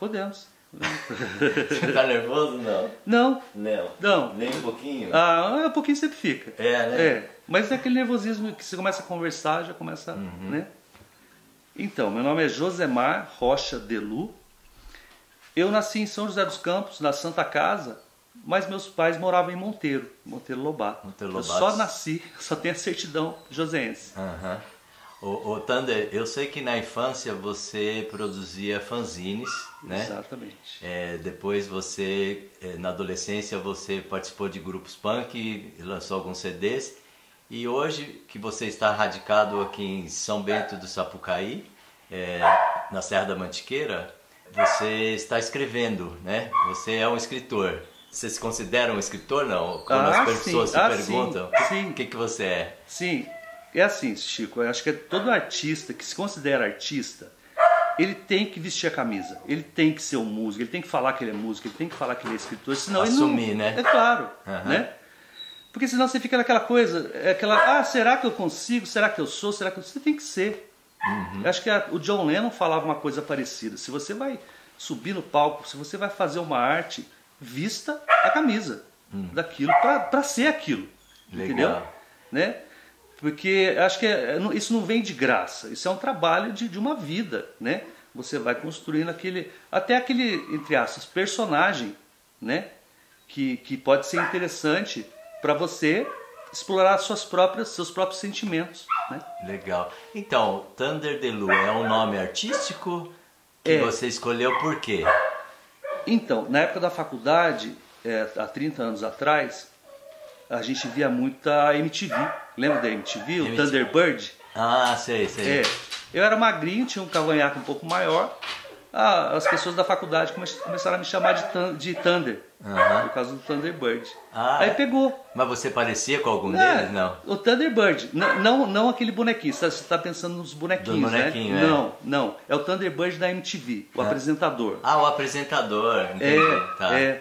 Podemos. Você tá nervoso? Não. Não. Não. Nem um pouquinho? Ah, um pouquinho sempre fica. Né? Mas é aquele nervosismo que você começa a conversar, já começa, né? Então, meu nome é Josemar Rocha Delu. Eu nasci em São José dos Campos, na Santa Casa, mas meus pais moravam em Monteiro Lobato. Eu só nasci, só tenho a certidão joseense. Ô Thunder, eu sei que na infância você produzia fanzines, né? Exatamente. Depois você, na adolescência, você participou de grupos punk, lançou alguns CDs. E hoje que você está radicado aqui em São Bento do Sapucaí, na Serra da Mantiqueira, você está escrevendo, né? Você é um escritor. Você se considera um escritor, não? Quando as pessoas se perguntam, o que você é? Sim. É assim, Chico, eu acho que todo artista que se considera artista, ele tem que vestir a camisa, ele tem que ser um músico, ele tem que falar que ele é músico, ele tem que falar que ele é escritor, senão assumir, ele não... né? É claro, né? Porque senão você fica naquela coisa, será que eu consigo, será que eu sou, será que eu... Você tem que ser. Eu acho que o John Lennon falava uma coisa parecida, se você vai subir no palco, se você vai fazer uma arte, vista a camisa daquilo para ser aquilo, entendeu? Né? Porque acho que isso não vem de graça, isso é um trabalho de uma vida, né? Você vai construindo até aquele, entre aspas, personagem, né? Que pode ser interessante para você explorar seus próprios sentimentos, né? Legal. Então, Thunder Delu é um nome artístico que você escolheu por quê? Então, na época da faculdade, há 30 anos atrás, a gente via muita MTV. Lembra da MTV? O Thunderbird? Ah, sei. Eu era magrinho, tinha um cavanhaque um pouco maior. As pessoas da faculdade começaram a me chamar de Thunder, por causa do Thunderbird. Aí pegou. Mas você parecia com algum deles? Não. O Thunderbird, não aquele bonequinho. Você está pensando nos bonequinhos, né? Não. É o Thunderbird da MTV, o apresentador. O apresentador, entendi.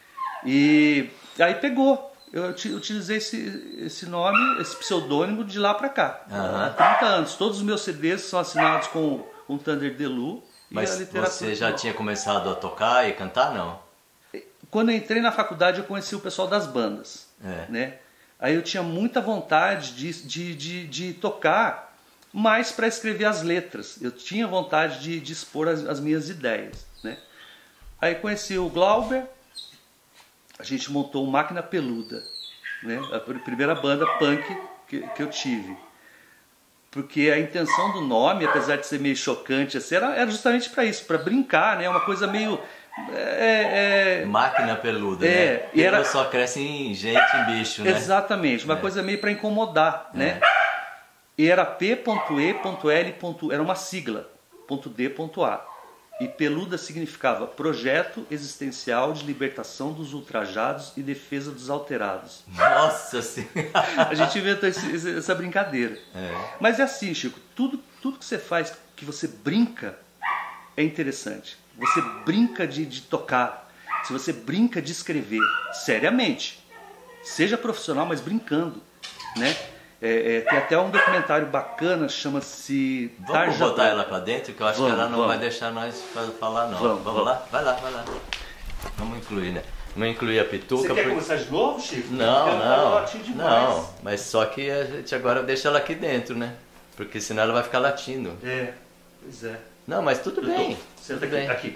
E aí pegou. Eu utilizei esse nome, esse pseudônimo de lá pra cá. Há 30 anos. Todos os meus CDs são assinados com um Thunder Delu. Mas você já tinha começado a tocar e cantar, não? Quando eu entrei na faculdade, eu conheci o pessoal das bandas. Né? Aí eu tinha muita vontade de tocar, mas para escrever as letras. Eu tinha vontade de expor as minhas ideias. Né? Aí conheci o Glauber. A gente montou o Máquina Peluda, né? A primeira banda punk que eu tive. Porque a intenção do nome, apesar de ser meio chocante, assim, era justamente para isso, para brincar, né? Uma coisa meio... Máquina Peluda, né? E só cresce em gente, em bicho, né? Exatamente, uma coisa meio para incomodar, né? E era P.E.L. Era uma sigla, .D.A. E peluda significava Projeto Existencial de Libertação dos Ultrajados e Defesa dos Alterados. Nossa Senhora! A gente inventou essa brincadeira. Mas é assim, Chico, tudo que você faz, que você brinca, é interessante. Você brinca de tocar, se você brinca de escrever, seriamente. Seja profissional, mas brincando, né? Tem até um documentário bacana, chama-se... Vamos botar ela pra dentro, que eu acho que ela não vai deixar nós falar, não. Vamos lá? Vai lá. Vamos incluir, né? Vamos incluir a Pituca. Você quer começar de novo, Chico? Não, mas só que a gente agora deixa ela aqui dentro, né? Porque senão ela vai ficar latindo. Pois é. Não, mas tudo bem. Senta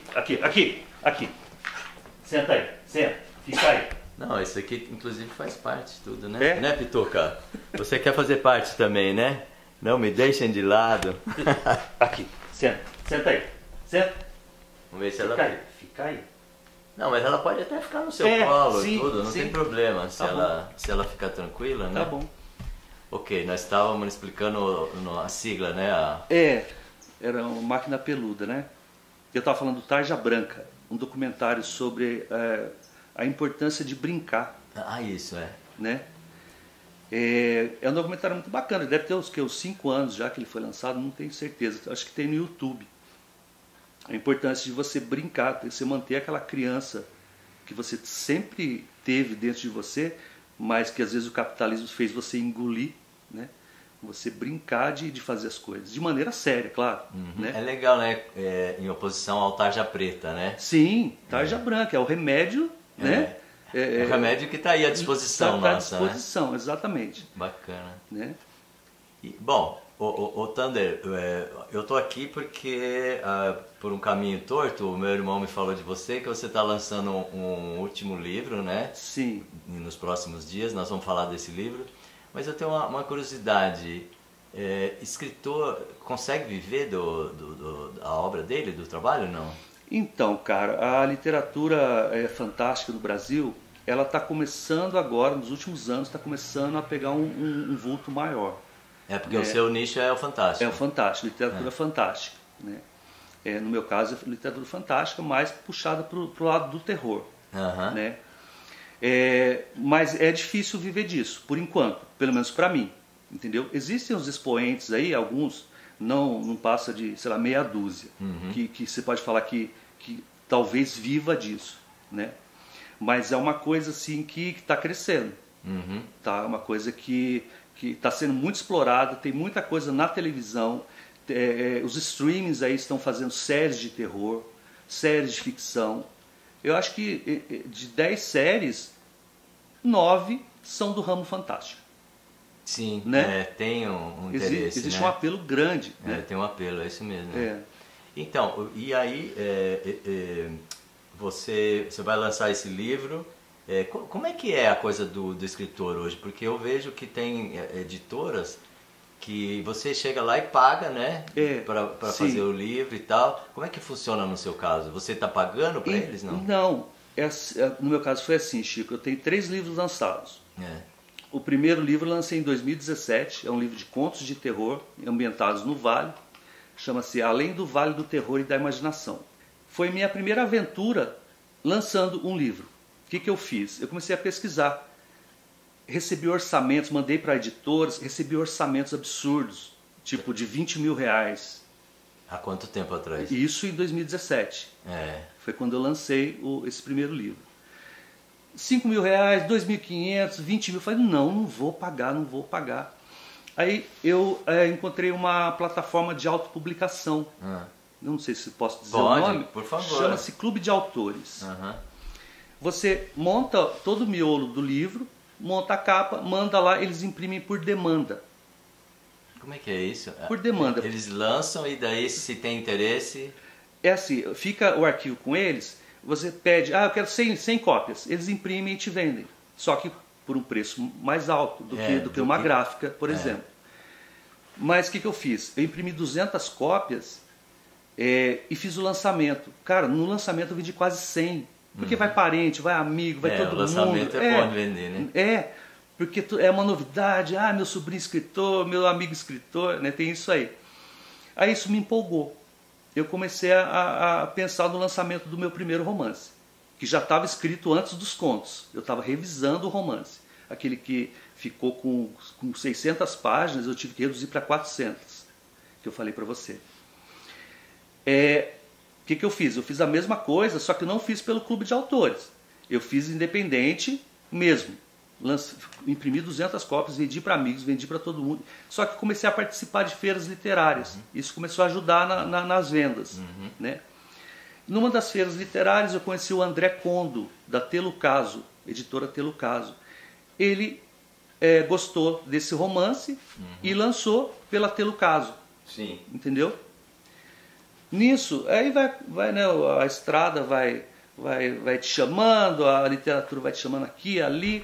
aqui. Senta aí, fica aí. Não, isso aqui inclusive faz parte de tudo, né? Né, Pituca? Você quer fazer parte também, né? Não me deixem de lado. Aqui, senta aí. Vamos ver se Fica aí. Não, mas ela pode até ficar no seu colo e tudo, não tem problema. Se ela ficar tranquila, né? Tá bom. Ok, nós estávamos explicando a sigla, né? Era uma Máquina Peluda, né? Eu estava falando do Tarja Branca, um documentário sobre a importância de brincar. Isso né? É um documentário muito bacana, deve ter uns 5 anos já que ele foi lançado, não tenho certeza, acho que tem no YouTube. A importância de você brincar, você manter aquela criança que você sempre teve dentro de você, mas que às vezes o capitalismo fez você engolir, né? Você brincar de fazer as coisas, de maneira séria, claro. Né? É legal, né? Em oposição ao tarja preta, né? Sim, tarja branca, é o remédio, né? É o remédio que está aí à disposição Tá à nossa, disposição, né? Exatamente. Bacana. Né? Bom, o Thunder, eu tô aqui porque por um caminho torto, o meu irmão me falou de você, que você está lançando um último livro, né? Sim. E nos próximos dias nós vamos falar desse livro. Mas eu tenho uma curiosidade. Escritor consegue viver da obra dele, do trabalho, não? Então, cara, a literatura fantástica no Brasil, ela está começando agora, nos últimos anos, está começando a pegar um vulto maior. Porque o seu nicho é o fantástico. É o fantástico, literatura fantástica. Né? No meu caso, é literatura fantástica, mais puxada para o lado do terror. Né? Mas é difícil viver disso, por enquanto, pelo menos para mim. Entendeu? Existem os expoentes aí, alguns, não passa de, sei lá, meia dúzia, que você pode falar que talvez viva disso. Né? Mas é uma coisa assim que está crescendo. Tá? Uma coisa que está sendo muito explorada, tem muita coisa na televisão, os streamings aí estão fazendo séries de terror, séries de ficção. Eu acho que de 10 séries, 9 são do ramo fantástico. Sim, né? Tem um interesse. Existe né? um apelo grande. Né? Tem um apelo, é isso mesmo. Né? Então, e aí você vai lançar esse livro. Como é que é a coisa do escritor hoje? Porque eu vejo que tem editoras que você chega lá e paga, né? Para fazer o livro e tal. Como é que funciona no seu caso? Você está pagando para eles, não? Não. No meu caso foi assim, Chico. Eu tenho 3 livros lançados. O primeiro livro eu lancei em 2017. É um livro de contos de terror ambientados no Vale. Chama-se Além do Vale do Terror e da Imaginação. Foi minha primeira aventura lançando um livro. O que eu fiz? Eu comecei a pesquisar. Recebi orçamentos, mandei para editores, recebi orçamentos absurdos, tipo de 20 mil reais. Há quanto tempo atrás? Isso em 2017. Foi quando eu lancei esse primeiro livro. 5 mil reais, 2.500, 20 mil. Eu falei, não vou pagar. Aí eu encontrei uma plataforma de autopublicação. Não sei se posso dizer o nome. Por favor. Chama-se Clube de Autores. Você monta todo o miolo do livro, monta a capa, manda lá, eles imprimem por demanda. Como é que é isso? Por demanda. Eles lançam e daí, se tem interesse... É assim, fica o arquivo com eles, você pede, eu quero 100 cópias. Eles imprimem e te vendem. Só que por um preço mais alto do que uma gráfica, por exemplo. Mas o que eu fiz? Eu imprimi 200 cópias e fiz o lançamento. Cara, no lançamento eu vendi quase 100. Porque vai parente, vai amigo, vai todo mundo. O lançamento é bom de vender, né? Porque é uma novidade. Meu sobrinho escritor, meu amigo escritor, né? Tem isso aí. Aí isso me empolgou. Eu comecei a pensar no lançamento do meu primeiro romance, que já estava escrito antes dos contos. Eu estava revisando o romance. Aquele que ficou com 600 páginas, eu tive que reduzir para 400, que eu falei para você. O que eu fiz? Eu fiz a mesma coisa, só que eu não fiz pelo clube de autores. Eu fiz independente mesmo. Imprimi 200 cópias, vendi para amigos, vendi para todo mundo. Só que comecei a participar de feiras literárias. Isso começou a ajudar nas vendas. Né? Numa das feiras literárias eu conheci o André Condo, da Telucaso, editora Telucaso. Ele gostou desse romance e lançou pela Telucaso. Sim. Entendeu? Nisso, aí vai né, a estrada vai te chamando, a literatura vai te chamando aqui, ali.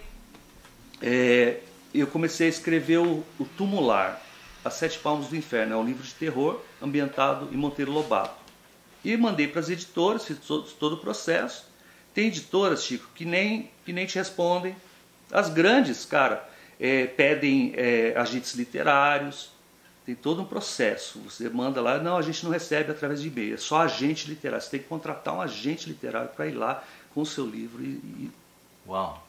Eu comecei a escrever o Tumular, As 7 Palmos do Inferno. É um livro de terror ambientado em Monteiro Lobato. E mandei para as editoras, fiz todo o processo. Tem editoras, Chico, que nem te respondem. As grandes, cara, pedem agentes literários. Tem todo um processo. Você manda lá, não, a gente não recebe através de e-mail, é só agente literário. Você tem que contratar um agente literário para ir lá com o seu livro. Uau!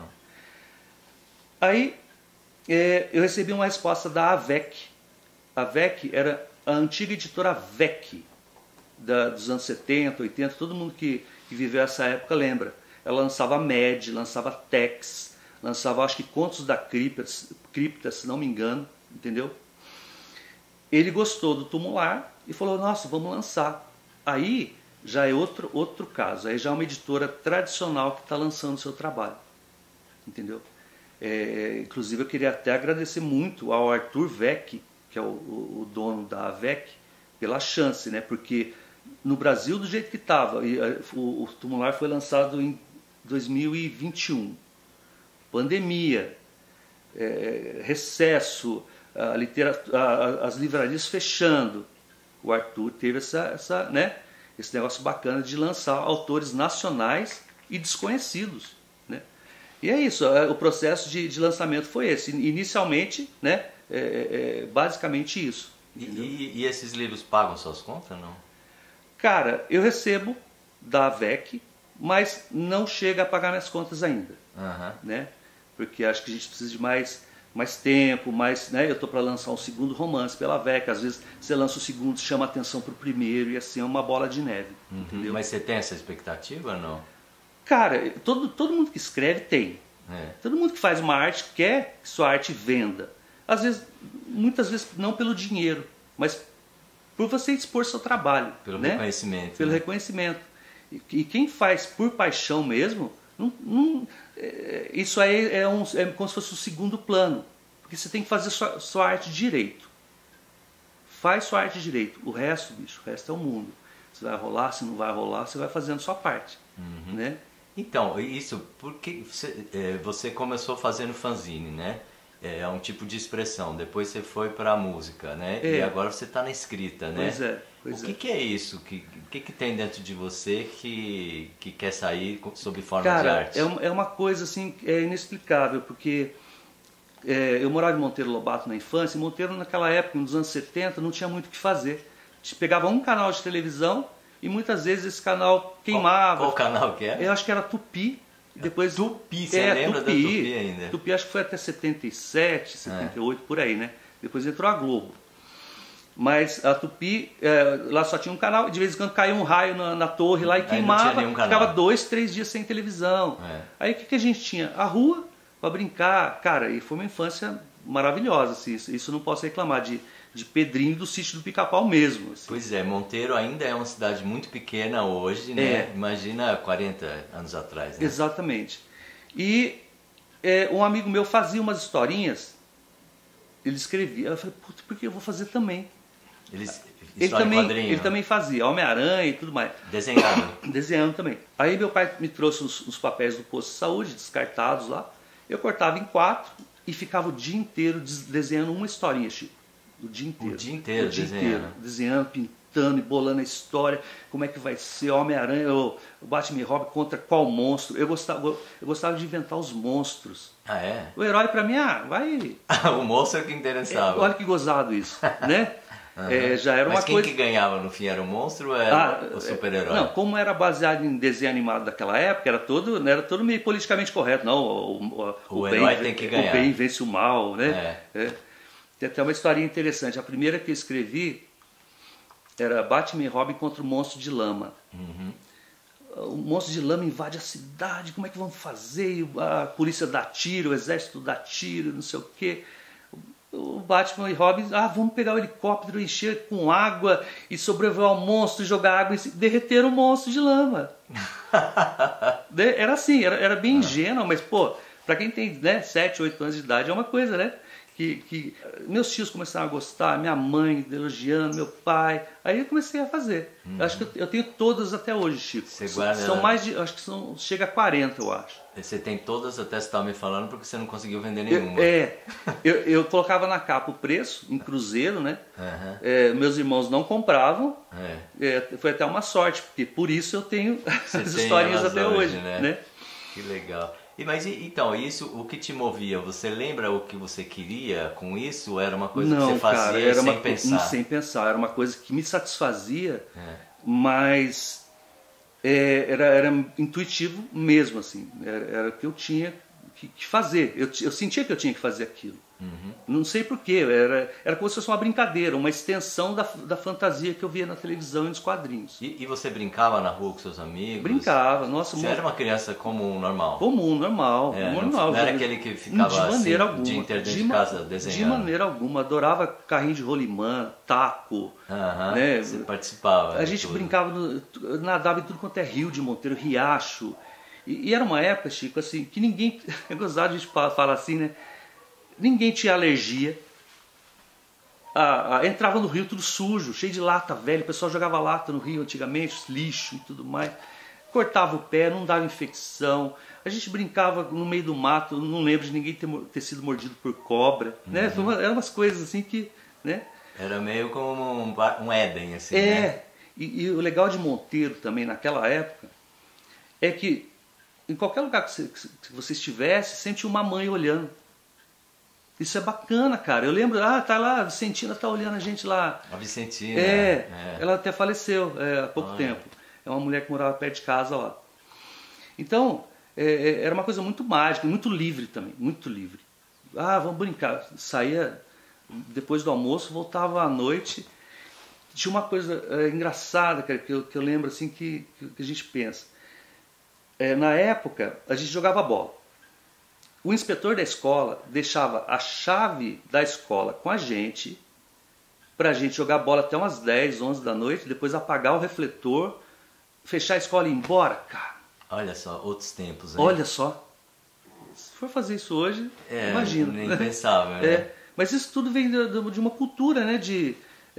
Aí eu recebi uma resposta da AVEC. A AVEC era a antiga editora VEC, dos anos 70, 80, todo mundo que viveu essa época lembra. Ela lançava MED, lançava Tex, lançava acho que Contos da Cripta, se não me engano, entendeu? Ele gostou do Tumular e falou, nossa, vamos lançar. Aí já é outro caso, aí já é uma editora tradicional que está lançando o seu trabalho, entendeu? Inclusive eu queria até agradecer muito ao Arthur Vec, que é o dono da AVEC, pela chance, né? Porque no Brasil, do jeito que estava, o Tumular foi lançado em 2021, pandemia, recesso, as livrarias fechando. O Arthur teve esse negócio bacana de lançar autores nacionais e desconhecidos, né? E é isso, o processo de lançamento foi esse. Inicialmente, né, basicamente isso. E esses livros pagam suas contas, não? Cara, eu recebo da AVEC, mas não chega a pagar minhas contas ainda, né? Porque acho que a gente precisa de mais tempo, né? Eu estou para lançar um segundo romance pela AVEC, às vezes você lança o segundo, chama atenção para o primeiro, e assim é uma bola de neve. Entendeu? Mas você tem essa expectativa ou não? Cara, todo mundo que escreve tem. Todo mundo que faz uma arte quer que sua arte venda. Às vezes, muitas vezes não pelo dinheiro, mas por você expor seu trabalho. Pelo né? reconhecimento. Pelo reconhecimento. E quem faz por paixão mesmo, isso aí é como se fosse o segundo plano. Porque você tem que fazer sua arte direito. Faz sua arte direito. O resto, bicho, o resto é o mundo. Se vai rolar, se não vai rolar, você vai fazendo sua parte. Né? Então, isso, porque você começou fazendo fanzine, né? É um tipo de expressão. Depois você foi para a música, né? E agora você está na escrita, né? Pois é. O que é isso? O que tem dentro de você que quer sair sob forma de Cara, arte? é uma coisa assim, inexplicável, porque eu morava em Monteiro Lobato na infância, e Monteiro naquela época, nos anos 70, não tinha muito o que fazer. A gente pegava um canal de televisão e muitas vezes esse canal queimava. Qual canal que é? Eu acho que era Tupi. Depois, Tupi, você lembra da Tupi ainda? Tupi acho que foi até 77, 78, por aí, né? Depois entrou a Globo. Mas a Tupi, lá só tinha um canal, de vez em quando caía um raio na torre lá e queimava, ficava 2, 3 dias sem televisão. Aí o que a gente tinha? A rua para brincar. Cara, e foi uma infância maravilhosa, assim, isso eu não posso reclamar, de Pedrinho do Sítio do Pica-Pau mesmo. Assim. Pois é, Monteiro ainda é uma cidade muito pequena hoje, né? Imagina 40 anos atrás, né? Exatamente. E um amigo meu fazia umas historinhas, ele escrevia, eu falei, puta, por que eu vou fazer também? Ele também fazia Homem-Aranha e tudo mais. Desenhando também. Aí meu pai me trouxe os papéis do posto de saúde, descartados lá, eu cortava em 4 e ficava o dia inteiro desenhando uma historinha, Chico. O dia inteiro desenhando, pintando e bolando a história, como é que vai ser Homem-Aranha, o Batman e Robin contra qual monstro. Eu gostava de inventar os monstros. Ah, é? O herói pra mim, vai... o monstro é que interessava. Olha que gozado isso, né? Já era Mas uma quem coisa... que ganhava no fim, era o monstro ou era o super-herói? Não, como era baseado em desenho animado daquela época, era todo meio politicamente correto. Não, o herói tem que ganhar. O bem vence o mal, né? Tem até uma historinha interessante. A primeira que eu escrevi era Batman e Robin contra o monstro de lama. O monstro de lama invade a cidade, como é que vamos fazer? A polícia dá tiro, o exército dá tiro, não sei o quê. O Batman e Robin, vamos pegar o helicóptero, encher com água e sobrevoar o monstro, jogar água e derreter o monstro de lama. Era assim, era bem ingênuo, mas pô, pra quem tem 7, 8 anos de idade é uma coisa, né? Que meus tios começaram a gostar, minha mãe elogiando, meu pai. Aí eu comecei a fazer. Acho que eu tenho todas até hoje, Chico. Você guarda... São mais de, acho que chega a 40, eu acho. Você tem todas, até você estava me falando, porque você não conseguiu vender nenhuma. Eu colocava na capa o preço, em cruzeiro, né? Meus irmãos não compravam. Foi até uma sorte, porque por isso eu tenho as historinhas até hoje, né? Que legal. Mas então, isso, o que te movia? Você lembra o que você queria com isso? Ou era uma coisa que você fazia sem pensar? Sem pensar, era uma coisa que me satisfazia, mas era intuitivo mesmo, assim. Era o que eu tinha que fazer. Eu sentia que eu tinha que fazer aquilo. Não sei porquê, era como se fosse uma brincadeira, uma extensão da fantasia que eu via na televisão e nos quadrinhos. E você brincava na rua com seus amigos? Brincava, nossa. Você era uma criança comum, normal? Comum, normal. Não era aquele que ficava assim, o dia inteiro dentro de casa desenhando? De maneira alguma, adorava carrinho de rolimã, taco. Né? Você participava. A gente brincava, nadava em tudo quanto é rio de Monteiro, riacho. E era uma época, Chico, assim, que ninguém, é gozado de falar assim, né? Ninguém tinha alergia. Entrava no rio tudo sujo, cheio de lata velha. O pessoal jogava lata no rio antigamente, lixo e tudo mais. Cortava o pé, não dava infecção. A gente brincava no meio do mato, não lembro de ninguém ter sido mordido por cobra. Né? Eram umas coisas assim que... Né? Era meio como um Éden, assim, né? E o legal de Monteiro também naquela época é que em qualquer lugar que você estivesse, sempre tinha uma mãe olhando. Isso é bacana, cara. Eu lembro, tá lá, a Vicentina tá olhando a gente lá. A Vicentina. Ela até faleceu há pouco tempo. É uma mulher que morava perto de casa lá. Então, era uma coisa muito mágica, muito livre também, muito livre. Vamos brincar. Saía depois do almoço, voltava à noite. Tinha uma coisa engraçada, cara, que eu lembro assim que a gente pensa. Na época, a gente jogava bola. O inspetor da escola deixava a chave da escola com a gente, pra gente jogar bola até umas 10, 11 da noite, depois apagar o refletor, fechar a escola e ir embora, cara. Olha só, outros tempos, hein? Olha só. Se for fazer isso hoje, imagina. Nem pensava, né? Mas isso tudo vem de uma cultura, né? De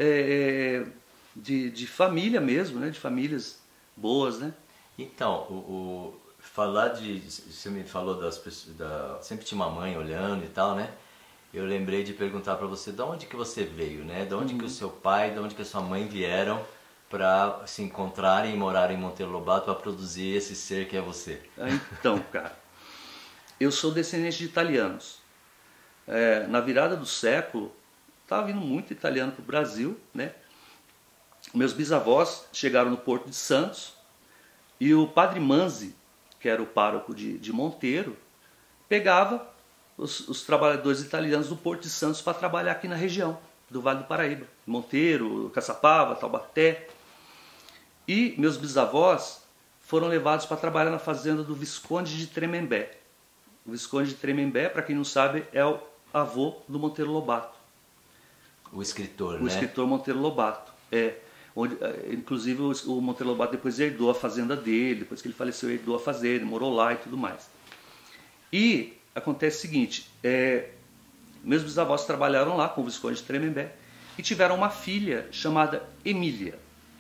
família mesmo, né? De famílias boas, né? Então, falar você me falou das pessoas, sempre tinha uma mãe olhando e tal, né? Eu lembrei de perguntar para você de onde que você veio, né? De onde que o seu pai, de onde que a sua mãe vieram para se encontrarem e morarem em Monteiro Lobato para produzir esse ser que é você. Então, cara, eu sou descendente de italianos. Na virada do século, estava vindo muito italiano para o Brasil, né? Meus bisavós chegaram no Porto de Santos e o Padre Manzi, que era o pároco de Monteiro, pegava os trabalhadores italianos do Porto de Santos para trabalhar aqui na região do Vale do Paraíba. Monteiro, Caçapava, Taubaté. E meus bisavós foram levados para trabalhar na fazenda do Visconde de Tremembé. O Visconde de Tremembé, para quem não sabe, é o avô do Monteiro Lobato. O escritor, né? O escritor Monteiro Lobato. Inclusive o Monteiro Lobato depois herdou a fazenda dele, depois que ele faleceu herdou a fazenda, morou lá e tudo mais. E acontece o seguinte, meus bisavós trabalharam lá com o Visconde de Tremembé e tiveram uma filha chamada Emília.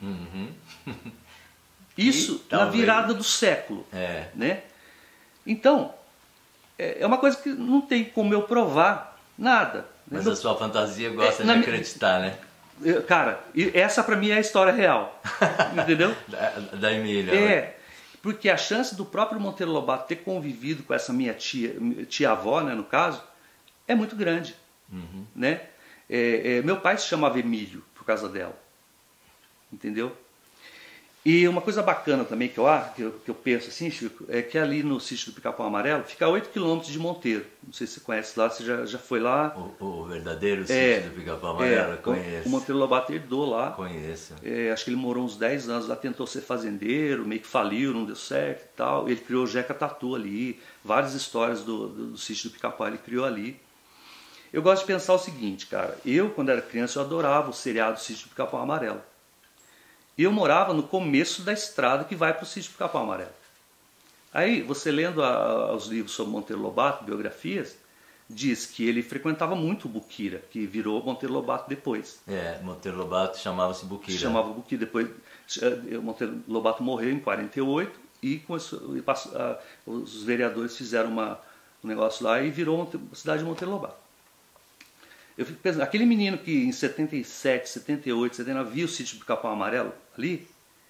Isso na virada do século. Né? Então, é uma coisa que não tem como eu provar nada. Mas a sua fantasia gosta de acreditar, né? Cara, essa pra mim é a história real, entendeu? da Emília. Porque a chance do próprio Monteiro Lobato ter convivido com essa minha tia-avó, né, no caso, é muito grande. Né? Meu pai se chamava Emílio por causa dela, entendeu? E uma coisa bacana também que eu penso assim, Chico, é que ali no sítio do Pica-Pau Amarelo fica a 8 km de Monteiro. Não sei se você conhece lá, você já foi lá. O verdadeiro sítio do Pica-Pau Amarelo, conheço. O Monteiro Lobato herdou lá. Conheço. Acho que ele morou uns 10 anos lá, tentou ser fazendeiro, meio que faliu, não deu certo e tal. Ele criou o Jeca Tatu ali, várias histórias do sítio do Pica-Pau ele criou ali. Eu gosto de pensar o seguinte, cara, eu quando era criança eu adorava o seriado Sítio do Pica-Pau Amarelo. E eu morava no começo da estrada que vai para o sítio do Pica-Pau Amarelo. Aí, você lendo os livros sobre Monteiro Lobato, biografias, diz que ele frequentava muito o Buquira, que virou Monteiro Lobato depois. Monteiro Lobato chamava-se Buquira. Se chamava Buquira. Depois, Monteiro Lobato morreu em 48 e os vereadores fizeram um negócio lá e virou a cidade de Monteiro Lobato. Eu fico pensando, aquele menino que em 77, 78, 79 viu o sítio do Pica-Pau Amarelo ali,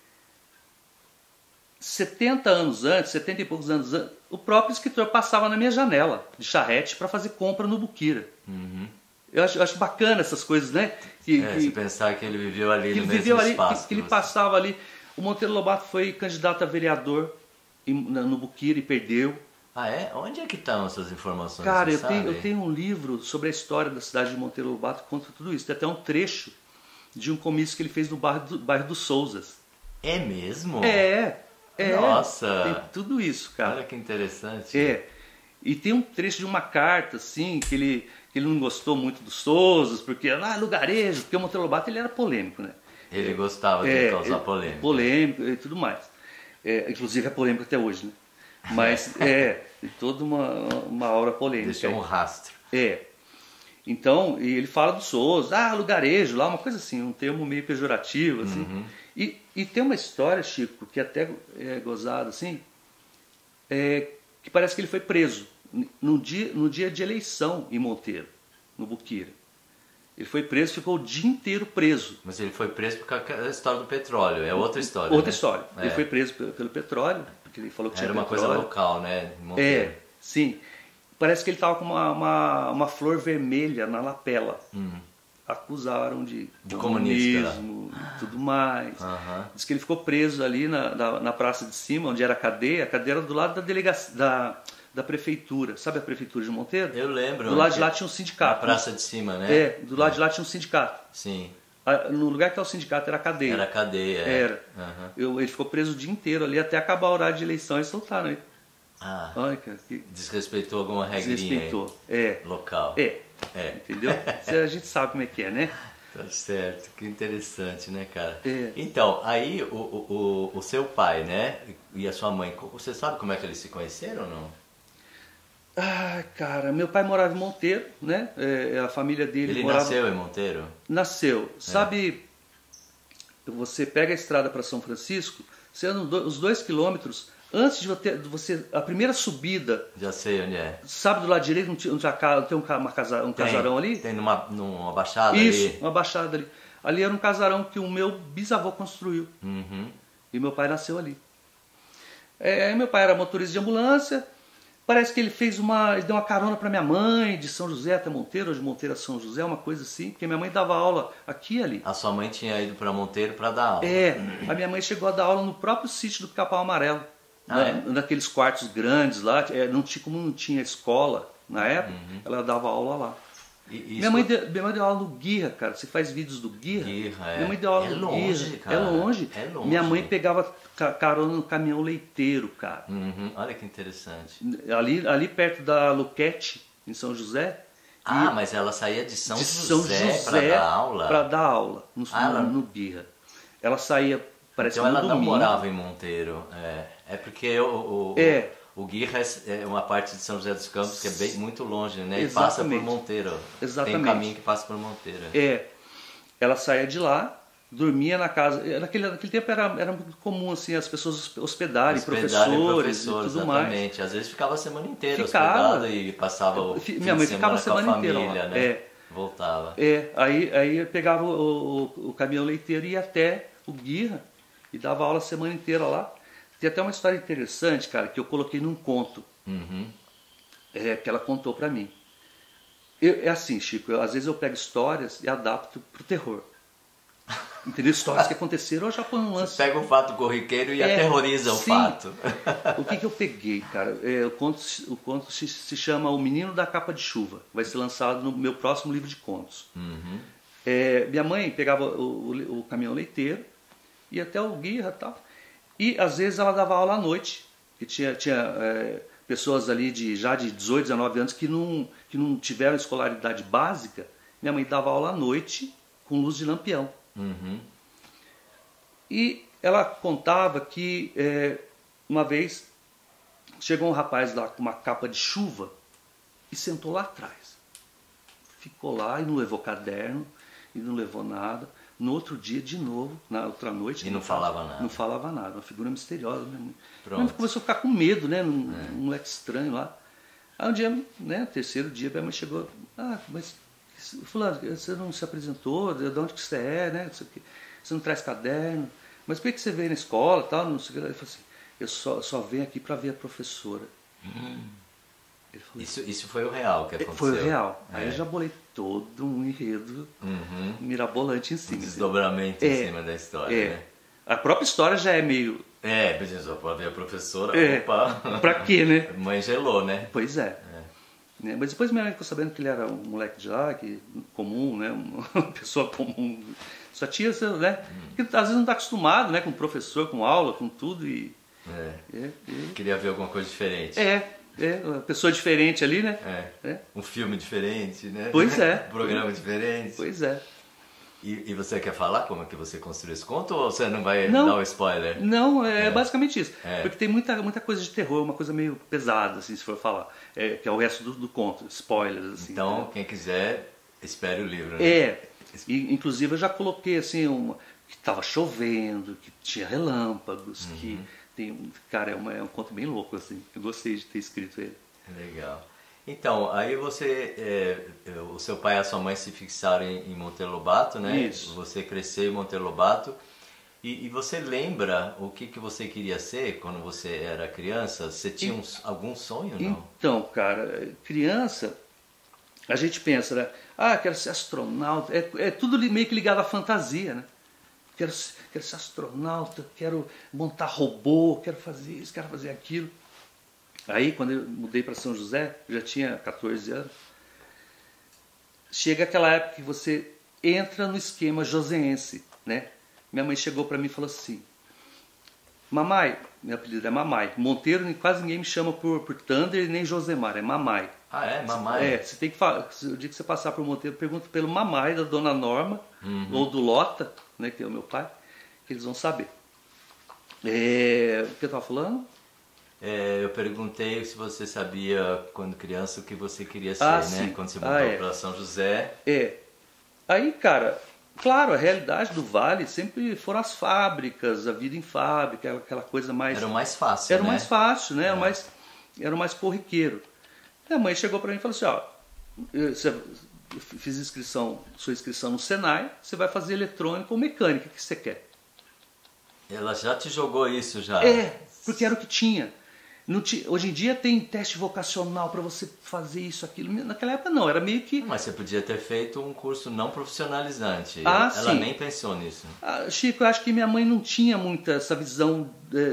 70 anos antes, 70 e poucos anos antes, o próprio escritor passava na minha janela de charrete para fazer compra no Buquira. Eu acho bacana essas coisas, né? Se pensar que ele viveu ali no mesmo espaço. Que ele passava ali. O Monteiro Lobato foi candidato a vereador no Buquira e perdeu. Ah, é? Onde é que estão essas informações? Cara, você sabe? eu tenho um livro sobre a história da cidade de Monteiro Lobato que conta tudo isso. Tem até um trecho de um comício que ele fez no bairro dos Souzas. É mesmo? É. Nossa! Tem tudo isso, cara. Olha que interessante. E tem um trecho de uma carta, assim, que ele não gostou muito dos Souzas, porque, lugarejo, porque o Monteiro Lobato ele era polêmico, né? Ele gostava de causar polêmica. Polêmico e tudo mais. Inclusive é polêmico até hoje, né? Mas tem toda uma aura polêmica. Deixou um rastro. Então, e ele fala do Souza, lugarejo lá, uma coisa assim, um termo meio pejorativo, assim. Uhum. E tem uma história, Chico, que até é gozada, assim, que parece que ele foi preso no dia de eleição em Monteiro, no Buquira. Ele foi preso, ficou o dia inteiro preso. Mas ele foi preso por causa da história do petróleo, é outra história. Outra né? história. Ele foi preso pelo petróleo, porque ele falou que tinha Era uma petróleo. coisa local, né? em Monteiro. Sim. Parece que ele estava com uma flor vermelha na lapela. Acusaram de comunismo e tudo mais. Diz que ele ficou preso ali na praça de cima, onde era a cadeia. A cadeia era do lado da delegacia, da prefeitura. Sabe a prefeitura de Monteiro? Eu lembro. Do lado de lá tinha um sindicato. Na praça de cima, né? Do lado de lá tinha um sindicato. Sim. No lugar que está o sindicato era a cadeia. Era a cadeia. Era. Ele ficou preso o dia inteiro ali até acabar o horário de eleição e soltaram ele. Ai, cara, desrespeitou alguma regrinha aí, local. Entendeu? A gente sabe como é que é, né? Tá certo, que interessante, né, cara? Então, aí o seu pai, né, e a sua mãe, você sabe como é que eles se conheceram ou não? Cara, meu pai morava em Monteiro, né? A família dele Ele morava... nasceu em Monteiro? Nasceu. Sabe, você pega a estrada para São Francisco, você anda os 2 quilômetros... Antes de você, a primeira subida... Já sei onde é. Sabe do lado direito, não tem um casarão ali? Tem numa baixada Isso, ali. uma baixada ali. Ali era um casarão que o meu bisavô construiu. E meu pai nasceu ali. Meu pai era motorista de ambulância. Parece que ele deu uma carona para minha mãe, de São José até Monteiro, ou de Monteiro a São José, uma coisa assim. Porque minha mãe dava aula aqui e ali. A sua mãe tinha ido para Monteiro para dar aula. A minha mãe chegou a dar aula no próprio sítio do Pica-Pau Amarelo. Naqueles quartos grandes lá, como não tinha escola na época, ela dava aula lá. Minha mãe deu aula no Guirra, cara. Você faz vídeos do Guirra? Minha mãe deu aula no Guirra. Cara. É longe. Minha mãe pegava carona no caminhão leiteiro, cara. Olha que interessante. Ali perto da Luquete, em São José. Mas ela saía de São José para dar aula? Para dar aula no Guirra. Ela saía, parece que então ela domingo. não morava em Monteiro. É porque o Guirra é uma parte de São José dos Campos que é muito longe, né? E passa por Monteiro. Exatamente. Tem um caminho que passa por Monteiro. Ela saía de lá, dormia na casa. Naquele tempo era muito comum assim, as pessoas hospedarem professores e tudo exatamente. mais. Às vezes ficava a semana inteira hospedada e passava o fim minha mãe de ficava semana com a inteira família, lá. né? Voltava. Aí eu pegava o caminhão leiteiro e ia até o Guirra e dava aula a semana inteira lá. Tem até uma história interessante, cara, que eu coloquei num conto. Que ela contou pra mim. É assim, Chico, às vezes eu pego histórias e adapto pro terror. Entendeu? Histórias que aconteceram, eu já põe um lance. Você pega o fato corriqueiro e aterroriza o fato. O que eu peguei, cara? O conto se chama O Menino da Capa de Chuva. Vai ser lançado no meu próximo livro de contos. Minha mãe pegava o caminhão leiteiro, ia até o Guirra e tal. E às vezes ela dava aula à noite, que tinha pessoas ali já de 18, 19 anos que não tiveram escolaridade básica. Minha mãe dava aula à noite com luz de lampião. E ela contava que uma vez chegou um rapaz lá com uma capa de chuva e sentou lá atrás. Ficou lá e não levou caderno, e não levou nada. No outro dia, de novo, na outra noite... E não falava nada. Não falava nada, uma figura misteriosa. Minha mãe começou a ficar com medo, né? Um moleque estranho lá. Aí um dia, né, terceiro dia, minha mãe chegou... mas fulano, você não se apresentou? De onde que você é, né? Você não traz caderno? Mas por que você veio na escola e tal? Não sei o que. Ele falou assim, eu só venho aqui para ver a professora. Isso foi o real que aconteceu? Foi o real. Aí eu já bolei todo um enredo mirabolante em cima. Um desdobramento em cima da história, né? A própria história já é meio precisou para ver a professora. Opa. Pra quê, né? Mãe gelou, né? Pois é. Né? Mas depois minha mãe ficou sabendo que ele era um moleque de lá, comum, né? Uma pessoa comum. Sua tia, né? Que às vezes não está acostumado, né? Com professor, com aula, com tudo e... Queria ver alguma coisa diferente. Uma pessoa diferente ali, né? Um filme diferente, né? Pois é. Um programa diferente. Pois é. E você quer falar como é que você construiu esse conto ou você não vai dar um spoiler? Não, é basicamente isso. Porque tem muita coisa de terror, uma coisa meio pesada, assim, se for falar. Que é o resto do conto, spoilers, assim. Então, quem quiser, espere o livro, né? Inclusive eu já coloquei, assim, que estava chovendo, que tinha relâmpagos, que tem... Cara, é um conto bem louco, assim. Eu gostei de ter escrito ele. Legal. Então, aí você, o seu pai e a sua mãe se fixaram em Monteiro Lobato, né? Isso. Você cresceu em Monteiro Lobato. E você lembra o que você queria ser quando você era criança? Você tinha algum sonho, não? Então, cara, criança, a gente pensa, né? Quero ser astronauta. É tudo meio que ligado à fantasia, né? Quero ser astronauta, quero montar robô, quero fazer isso, quero fazer aquilo. Aí, quando eu mudei para São José, eu já tinha 14 anos, chega aquela época que você entra no esquema joseense, né? Minha mãe chegou para mim e falou assim, Mamai, meu apelido é Mamai, Monteiro quase ninguém me chama por Thunder nem Josemar, é Mamai. Ah, é? Mamai? Você tem que falar, o dia que você passar por Monteiro, pergunta pelo Mamai da Dona Norma, ou do Lota, né, que é o meu pai, que eles vão saber. O que eu estava falando? Eu perguntei se você sabia, quando criança, o que você queria ser, né? Sim. Quando você mudou para São José. Aí, cara, claro, a realidade do Vale sempre foram as fábricas, a vida em fábrica, aquela coisa mais... Era o mais fácil, Era o mais fácil, né? Era o mais corriqueiro. Minha mãe chegou para mim e falou assim, eu fiz sua inscrição no Senai, você vai fazer eletrônica ou mecânica, o que você quer? Ela já te jogou isso já? Porque era o que tinha. Hoje em dia tem teste vocacional para você fazer isso, aquilo. Naquela época não, era meio que... Mas você podia ter feito um curso não profissionalizante. Ela sim. Nem pensou nisso. Chico, eu acho que minha mãe não tinha muita essa visão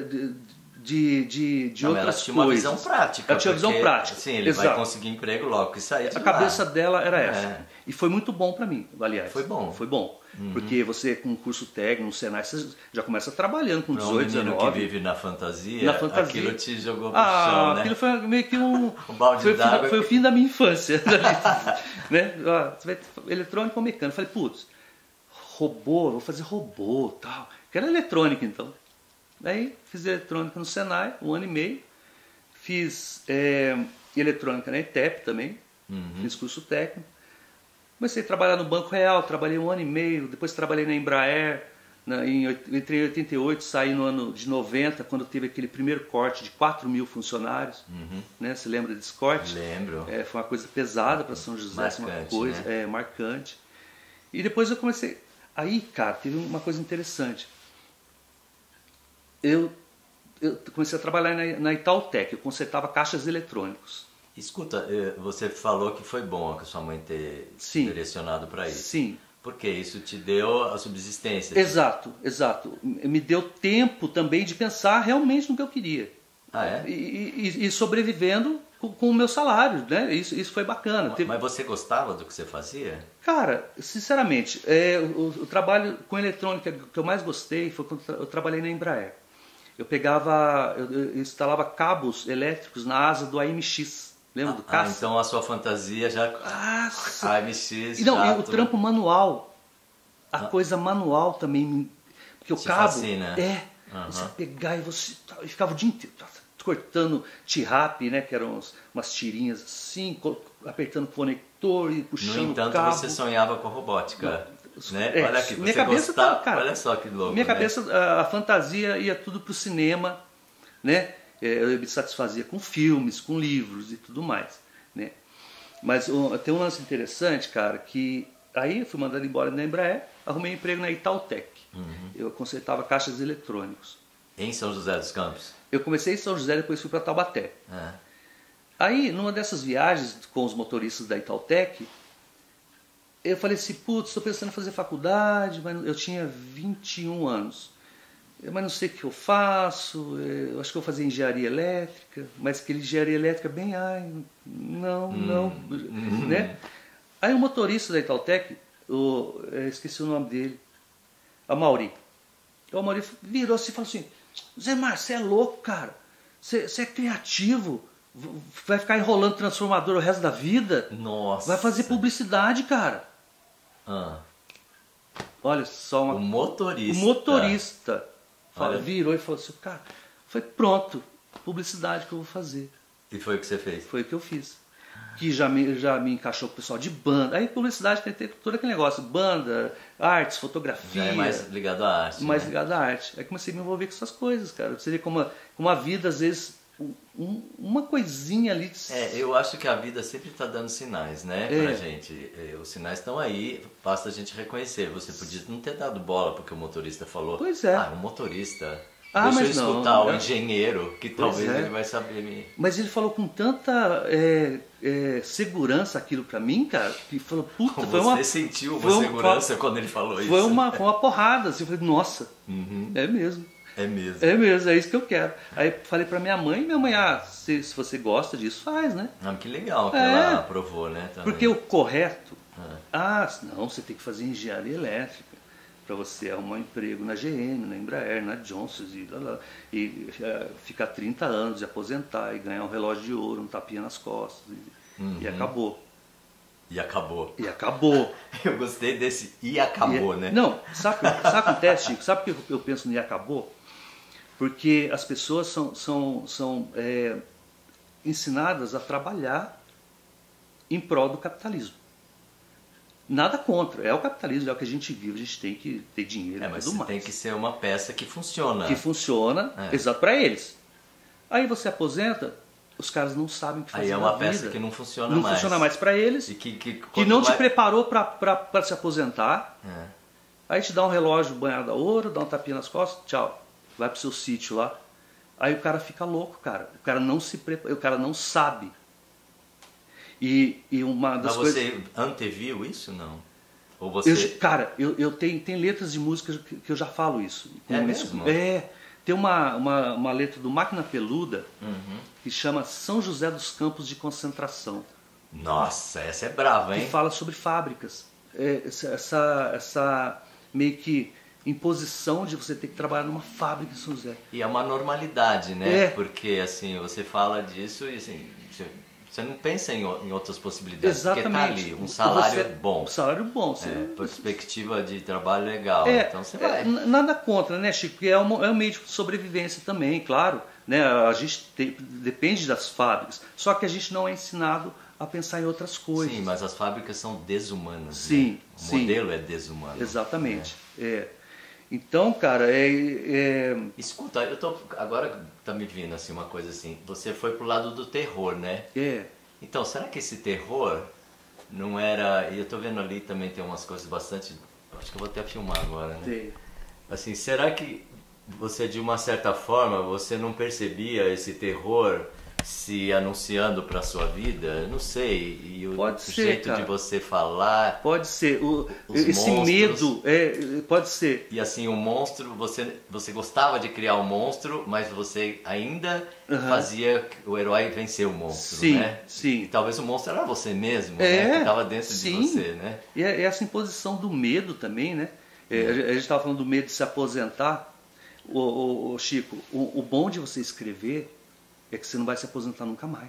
de não, outras ela tinha uma visão prática. Ela tinha uma visão prática. Sim, ele vai conseguir emprego logo que sair de A cabeça dela era essa. E foi muito bom para mim, aliás. Foi bom. Foi bom. Porque você, com um curso técnico, no Senai, você já começa trabalhando com 18, 19. Um menino que vive na fantasia, aquilo te jogou pro chão, né? Aquilo foi meio que um balde d'água. Foi o fim da minha infância. Né? Você vai eletrônica ou mecânica? Eu falei, putz, robô, vou fazer robô e tal. Quero eletrônica, então. Daí fiz eletrônica no Senai, 1 ano e meio. Fiz eletrônica na ETEP também. Fiz curso técnico. Comecei a trabalhar no Banco Real, trabalhei 1 ano e meio, depois trabalhei na Embraer, entrei em 88, saí no ano de 90, quando teve aquele primeiro corte de 4 mil funcionários. Né? Você lembra desse corte? Lembro. Foi uma coisa pesada para São José, marcante, uma coisa marcante. E depois eu comecei... Aí, cara, teve uma coisa interessante. Eu comecei a trabalhar na Itautec, eu consertava caixas eletrônicos. Escuta, você falou que foi bom a sua mãe ter direcionado para isso. Sim. Porque isso te deu a subsistência. Exato. Me deu tempo também de pensar realmente no que eu queria. E sobrevivendo com o meu salário, né? Isso foi bacana. Mas você gostava do que você fazia? Cara, sinceramente, o trabalho com eletrônica que eu mais gostei foi quando eu trabalhei na Embraer. Eu instalava cabos elétricos na asa do AMX. Lembra do caça? Então a sua fantasia já... AMX, não, o trampo manual. A coisa manual também. Porque o cabo... fascina. Você pegar e você... Eu ficava o dia inteiro cortando T-Rap, né? Que eram umas tirinhas assim, apertando o conector e puxando o cabo. No entanto, você sonhava com robótica. Né? Olha aqui, minha cabeça cara, olha só que louco. Minha cabeça, a fantasia ia tudo pro cinema, né? Eu me satisfazia com filmes, com livros e tudo mais, né? Mas tem um lance interessante, cara, que aí eu fui mandado embora da Embraer, arrumei emprego na Itautec. Eu consertava caixas eletrônicos. Em São José dos Campos? Eu comecei em São José, depois fui para Taubaté. Aí, numa dessas viagens com os motoristas da Itautec, eu falei assim, putz, estou pensando em fazer faculdade, mas eu tinha 21 anos. mas não sei o que eu faço, eu acho que eu vou fazer engenharia elétrica, mas aquele engenharia elétrica bem, ai, não, né? Aí o motorista da Itautec, esqueci o nome dele, a Mauri. O Mauri virou assim e falou assim, Zé Márcio, você é louco, cara, você é criativo, vai ficar enrolando transformador o resto da vida? Nossa. Vai fazer publicidade, cara. Olha só uma... O motorista. O motorista virou e falou assim, cara, foi pronto, publicidade que eu vou fazer. E foi o que você fez? Foi o que eu fiz. Que já me encaixou com o pessoal de banda. Aí publicidade tem todo aquele negócio, banda, artes, fotografia. Já é mais ligado à arte. Mais né? ligado à arte. Aí comecei a me envolver com essas coisas, cara. Você vê como a vida, às vezes, uma coisinha ali... Eu acho que a vida sempre está dando sinais, né, pra gente. Os sinais estão aí, basta a gente reconhecer. Você podia não ter dado bola porque o motorista falou. Pois é. O motorista... Deixa eu escutar o engenheiro, que talvez ele vai saber me... Mas ele falou com tanta segurança aquilo pra mim, cara, que falou, puta, Você sentiu uma segurança quando ele falou isso? Foi uma porrada, assim, eu falei, nossa, é mesmo. É mesmo. É mesmo, é isso que eu quero. Aí falei pra minha mãe, se você gosta disso, faz, né? Que legal que ela aprovou, né? Também. Porque o correto, não, você tem que fazer engenharia elétrica. Para você arrumar um emprego na GM, na Embraer, na Johnson e ficar 30 anos, e aposentar e ganhar um relógio de ouro, um tapinha nas costas e acabou. E acabou. E acabou. Eu gostei desse e acabou, né? Não, sabe o que acontece, Chico? Sabe por que eu penso no e acabou? Porque as pessoas são ensinadas a trabalhar em prol do capitalismo. Nada contra, é o capitalismo, é o que a gente vive, a gente tem que ter dinheiro e mas tudo mais. Tem que ser uma peça que funciona. Que funciona, exato, para eles. Aí você aposenta, os caras não sabem o que fazer. Aí é uma peça que não funciona mais. Não funciona mais para eles, e que não te preparou para se aposentar. Aí te dá um relógio banhado a ouro, dá um tapinha nas costas, tchau, vai pro seu sítio lá. Aí o cara fica louco, cara. O cara não se prepara, o cara não sabe. E uma das coisas... Mas você anteviu isso, não? Ou você... Cara, eu tenho letras de música que eu já falo isso. Mesmo? Tem uma letra do Máquina Peluda que chama São José dos Campos de Concentração. Nossa, essa é brava, hein? Que fala sobre fábricas. Essa meio que imposição de você ter que trabalhar numa fábrica em São José. E é uma normalidade, né? Porque assim, você fala disso e assim... Você não pensa em outras possibilidades. Exatamente. Porque tá ali, um salário bom. Um salário bom. Perspectiva de trabalho legal. Então você vai. Nada contra, né, Chico? Porque é um meio de sobrevivência também, claro. Né? A gente depende das fábricas. Só que a gente não é ensinado a pensar em outras coisas. Sim, mas as fábricas são desumanas. Sim, né? O modelo é desumano. Exatamente. Então, cara, Escuta, agora tá me vindo assim uma coisa assim. Você foi pro lado do terror, né? Então, será que esse terror não era... E eu tô vendo ali também tem umas coisas bastante... Acho que eu vou até filmar agora, né? Sim. Assim, será que você, de uma certa forma, você não percebia esse terror se anunciando para sua vida? Eu não sei. E o jeito de você falar... Pode ser. Esse monstros, medo, pode ser. E assim, o monstro, você gostava de criar o monstro, mas você ainda fazia o herói vencer o monstro, né? Sim. E talvez o monstro era você mesmo, né? Que estava dentro de você, né? E essa imposição do medo também, né? A gente estava falando do medo de se aposentar. Chico, o bom de você escrever é que você não vai se aposentar nunca mais.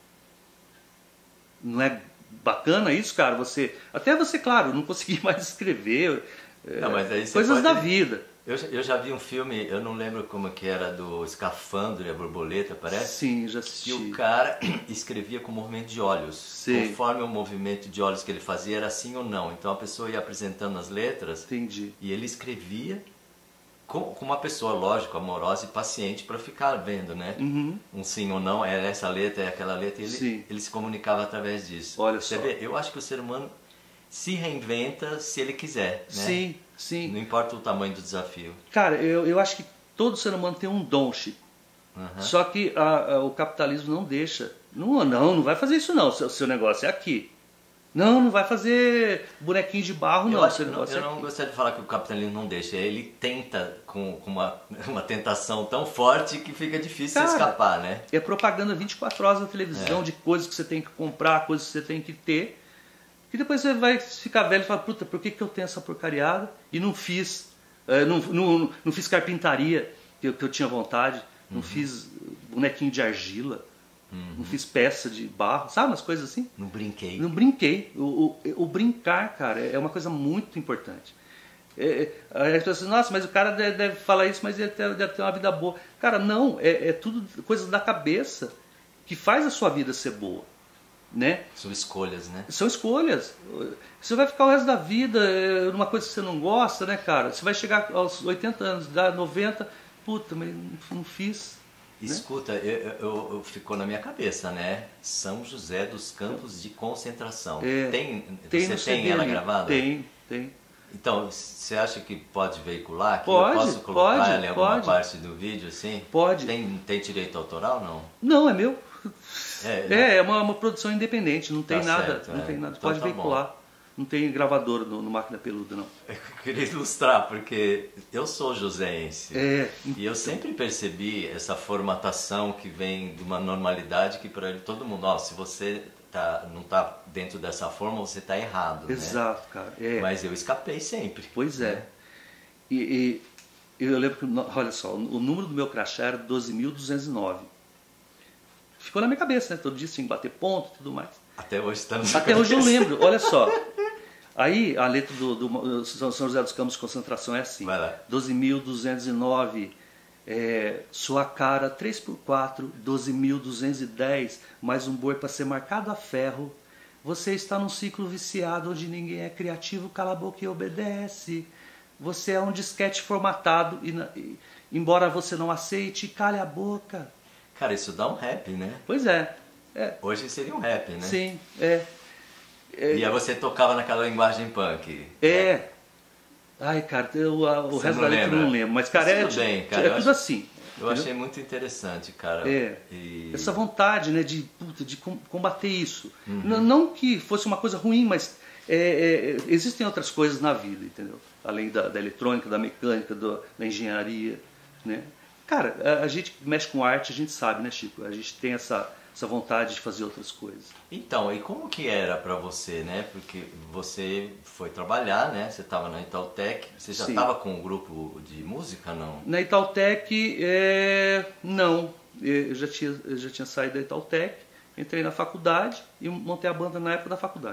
Não é bacana isso, cara? Até você, claro, não conseguir mais escrever, mas aí coisas da vida. Eu já vi um filme, eu não lembro como que era, do Escafandro e a Borboleta, parece? Sim, já assisti. E o cara escrevia com movimento de olhos. Sim. Conforme o movimento de olhos que ele fazia, era sim ou não. Então a pessoa ia apresentando as letras. Entendi. E ele escrevia com uma pessoa, lógico, amorosa e paciente para ficar vendo, né? Um sim ou não, é essa letra, é aquela letra. E ele se comunicava através disso. Olha só. Você vê, eu acho que o ser humano se reinventa se ele quiser, né? Sim. Não importa o tamanho do desafio. Cara, eu acho que todo ser humano tem um dom, Chico. Só que o capitalismo não deixa. Não vai fazer isso não, o seu negócio é aqui. Não, não vai fazer bonequinho de barro, não. Eu não gostaria de falar que o capitalismo não deixa. Ele tenta com uma tentação tão forte que fica difícil escapar, né? É propaganda 24 horas na televisão de coisas que você tem que comprar, coisas que você tem que ter. E depois você vai ficar velho e fala, puta, por que eu tenho essa porcariada? E não fiz, não fiz carpintaria que eu tinha vontade, não fiz bonequinho de argila. Não fiz peça de barro, sabe umas coisas assim? Não brinquei. Não brinquei. O brincar, cara, é uma coisa muito importante. Aí as pessoas dizem, nossa, mas o cara deve falar isso, mas ele deve ter uma vida boa. Cara, não, é tudo coisas da cabeça que faz a sua vida ser boa. Né? São escolhas, né? São escolhas. Você vai ficar o resto da vida numa coisa que você não gosta, né, cara? Você vai chegar aos 80 anos, dar 90, puta, mas não fiz. Escuta, eu ficou na minha cabeça, né? São José dos Campos de Concentração. Você tem ela gravada? Tem. Então, você acha que pode veicular? Pode, eu posso colocar ela em alguma pode. parte do vídeo, assim? Pode. Tem direito autoral, não? Não, é meu. Né? É uma produção independente, não tem nada. Certo, não tem nada. Então Pode veicular. Bom. Não tem gravador no Máquina Peluda, não. Eu queria ilustrar, porque eu sou joséense. E eu sempre percebi essa formatação que vem de uma normalidade que para todo mundo, se você não está dentro dessa forma, você está errado. Exato, né? Cara. Mas eu escapei sempre. Pois é. Né? E eu lembro que, olha só, o número do meu crachá era 12.209. Ficou na minha cabeça, né? Todo dia tinha que bater ponto e tudo mais. Até hoje estamos. Até hoje eu lembro, olha só. Aí a letra do São José dos Campos de Concentração é assim: 12.209, sua cara 3x4, 12.210, mais um boi para ser marcado a ferro. Você está num ciclo viciado onde ninguém é criativo, cala a boca e obedece. Você é um disquete formatado e embora você não aceite, cale a boca. Cara, isso dá um rap, né? Pois é. Hoje seria um rap, né? Sim, E aí você tocava naquela linguagem punk. Ai, cara, o resto da letra eu não lembro. Mas, cara, tudo assim. Eu achei muito interessante, cara. Essa vontade, né, de combater isso. Não que fosse uma coisa ruim, mas existem outras coisas na vida, entendeu? Além da eletrônica, da mecânica, da engenharia, né? Cara, a gente que mexe com arte, a gente sabe, né, Chico? A gente tem essa vontade de fazer outras coisas. Então, e como que era pra você, né? Porque você foi trabalhar, né? Você estava na Itautec, você já estava com um grupo de música, não? Na Itautec, não. Eu já tinha saído da Itautec, entrei na faculdade e montei a banda na época da faculdade.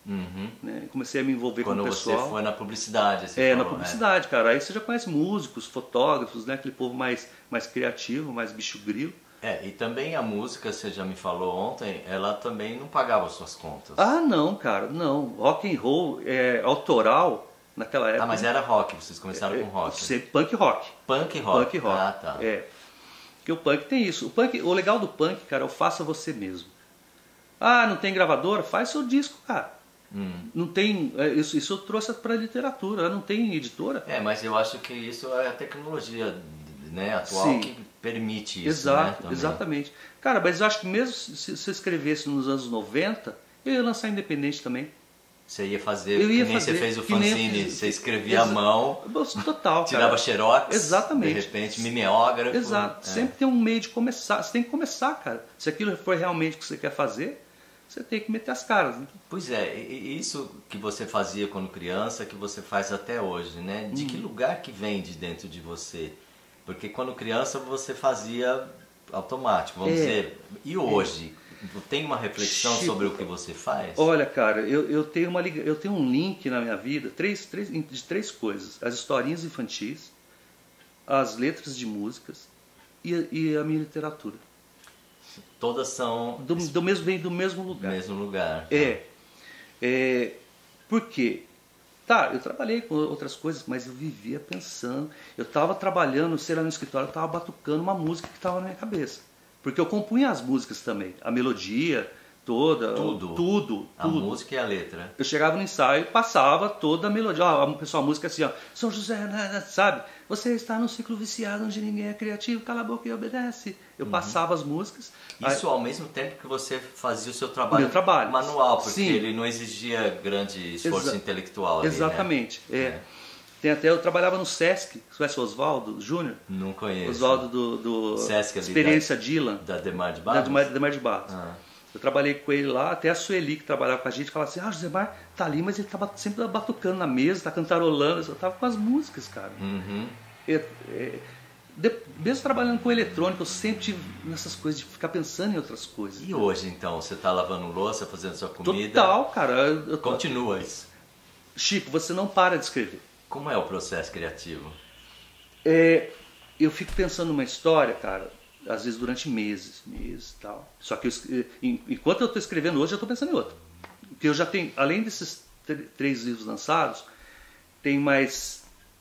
Né? Comecei a me envolver com o pessoal. Quando você foi na publicidade. Na publicidade, cara. Aí você já conhece músicos, fotógrafos, né? Aquele povo mais criativo, mais bicho grilo. E também a música, você já me falou ontem, ela também não pagava suas contas. Ah, não, cara, não. Rock and roll autoral naquela época. Mas era rock, vocês começaram com rock. Punk rock. Punk rock. Punk rock. Ah, tá. Porque o punk tem isso. O legal do punk, cara, é o faça você mesmo. Ah, não tem gravadora? Faz seu disco, cara. Não tem. Isso eu trouxe para a literatura, não tem editora. Mas eu acho que isso é a tecnologia, né, atual que permite isso. Exato, né, exatamente. Cara, mas eu acho que mesmo se você escrevesse nos anos 90, eu ia lançar independente também. Você ia fazer, você fez o fanzine, você escrevia à mão, total, tirava xerox, exatamente. De repente, mimeógrafo. Exato, sempre tem um meio de começar, você tem que começar, cara. Se aquilo for realmente o que você quer fazer, você tem que meter as caras. Né? Pois é, e isso que você fazia quando criança, que você faz até hoje, né? De que lugar que vem de dentro de você? Porque quando criança você fazia automático, vamos dizer. E hoje? Tem uma reflexão Chico, sobre o que você faz? Olha, cara, eu tenho um link na minha vida de três coisas. As historinhas infantis, as letras de músicas e a minha literatura. Todas são... Vem do mesmo lugar. Do mesmo lugar. Por quê? Tá, eu trabalhei com outras coisas, mas eu vivia pensando. Eu estava trabalhando, sei lá, no escritório, eu estava batucando uma música que estava na minha cabeça. Porque eu compunha as músicas também, a melodia, Toda. Tudo? Tudo. A música e a letra. Eu chegava no ensaio e passava toda a melodia. Ó, pessoal, a música é assim, ó. São José, sabe? Você está num ciclo viciado onde ninguém é criativo, cala a boca e obedece. Eu passava as músicas. Isso ao mesmo tempo que você fazia o seu trabalho, Meu trabalho. manual, porque Sim. ele não exigia grande esforço intelectual ali, Exatamente. né? Tem até, eu trabalhava no Sesc, você conhece o Oswaldo Júnior? Não conheço. Oswaldo do Sesc ali Experiência Dylan. Da Demar de Barros? Da Demar de Barros. Ah. Eu trabalhei com ele lá, até a Sueli que trabalhava com a gente falava assim, Josemar tá ali, mas ele tá sempre batucando na mesa, tá cantarolando, eu tava com as músicas, cara. Uhum. Mesmo trabalhando com eletrônico, eu sempre tive nessas coisas de ficar pensando em outras coisas. E hoje então, você tá lavando louça, fazendo sua comida? Total, cara. Continua isso. Chico, você não para de escrever. Como é o processo criativo? Eu fico pensando numa história, cara, às vezes durante meses e tal. Só que enquanto eu estou escrevendo hoje, eu estou pensando em outra. Porque eu já tenho, além desses 3 livros lançados, tem mais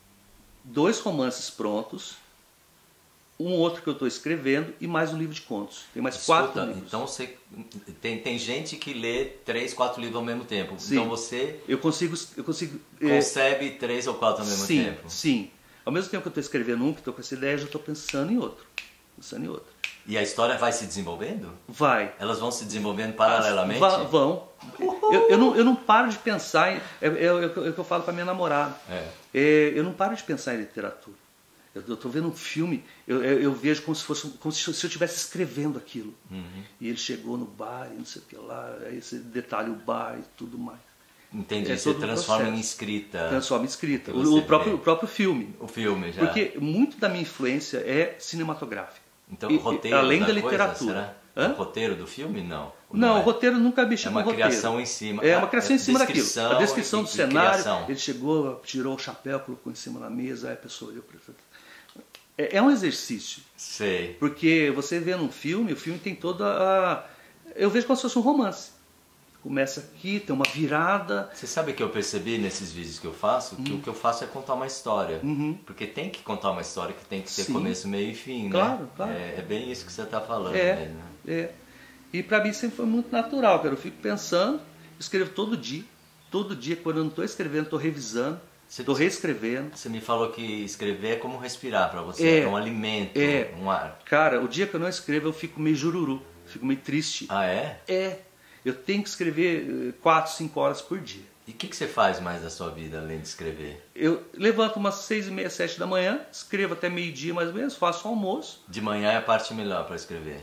2 romances prontos, um outro que eu estou escrevendo e mais um livro de contos. Tem mais 4 livros. Então você tem gente que lê 3, 4 livros ao mesmo tempo. Sim. Então você eu consigo concebe 3 ou 4 ao mesmo tempo. Sim. Ao mesmo tempo que eu estou escrevendo um, que estou com essa ideia, eu já estou pensando em outro. E a história vai se desenvolvendo? Vai. Elas vão se desenvolvendo paralelamente? Vão. Eu não paro de pensar, é o que eu falo para minha namorada. Eu não paro de pensar em literatura. Eu estou vendo um filme, eu vejo como se eu estivesse escrevendo aquilo. Uhum. E ele chegou no bar e não sei o que lá, aí você detalha o bar e tudo mais. Entendi, você transforma em escrita. Transforma em escrita. O próprio filme. O filme já. Porque muito da minha influência é cinematográfica. Então o roteiro além da coisa, literatura. Será? O roteiro do filme, não? Não, o roteiro nunca mexeu com o roteiro. É uma criação em cima. É uma criação em cima daquilo. A A descrição do cenário. criação. Ele chegou, tirou o chapéu, colocou em cima da mesa, aí a pessoa olhou para ele. É um exercício. Sei. Porque você vê num filme, o filme tem toda a... Eu vejo como se fosse um romance. Começa aqui, tem uma virada. Você sabe que eu percebi nesses vídeos que eu faço, que o que eu faço é contar uma história. Porque tem que contar uma história que tem que ter começo, meio e fim, claro, né? Claro. É bem isso que você está falando. Né? E para mim sempre foi muito natural, cara. Eu fico pensando, escrevo todo dia. Todo dia, quando eu não estou escrevendo, estou revisando. Estou reescrevendo. Você me falou que escrever é como respirar para você, é um alimento, um ar. Cara, o dia que eu não escrevo eu fico meio jururu, fico meio triste. Ah, é? Eu tenho que escrever 4, 5 horas por dia. E o que você faz mais da sua vida além de escrever? Eu levanto umas 6h30, 7 da manhã, escrevo até meio-dia mais ou menos, faço o almoço. De manhã é a parte melhor para escrever.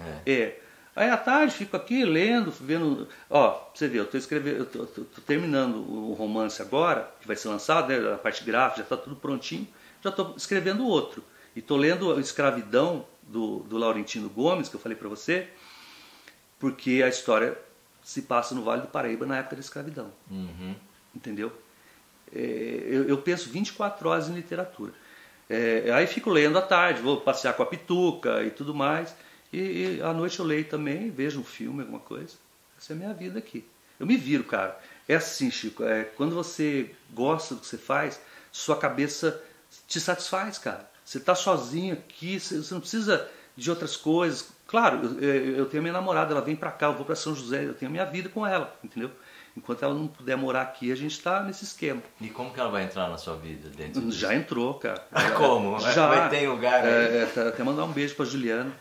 Aí à tarde fico aqui lendo, vendo. Ó, pra você ver, eu tô escrevendo, eu tô terminando o romance agora, que vai ser lançado, né? A parte gráfica, já está tudo prontinho. Já estou escrevendo outro. E estou lendo a Escravidão do Laurentino Gomes, que eu falei para você, porque a história se passa no Vale do Paraíba na época da escravidão. Entendeu? Eu penso 24 horas em literatura. Aí fico lendo à tarde, vou passear com a Pituca e tudo mais. E à noite eu leio também, vejo um filme, alguma coisa. Essa é a minha vida aqui. Eu me viro, cara. É assim, Chico, quando você gosta do que você faz, sua cabeça te satisfaz, cara. Você está sozinho aqui, você não precisa de outras coisas. Claro, eu tenho a minha namorada, ela vem pra cá, eu vou pra São José, eu tenho a minha vida com ela, entendeu? Enquanto ela não puder morar aqui, a gente está nesse esquema. E como que ela vai entrar na sua vida dentro disso? Já entrou, cara. Como? Já. Tem lugar aí? Até mandar um beijo pra Juliana.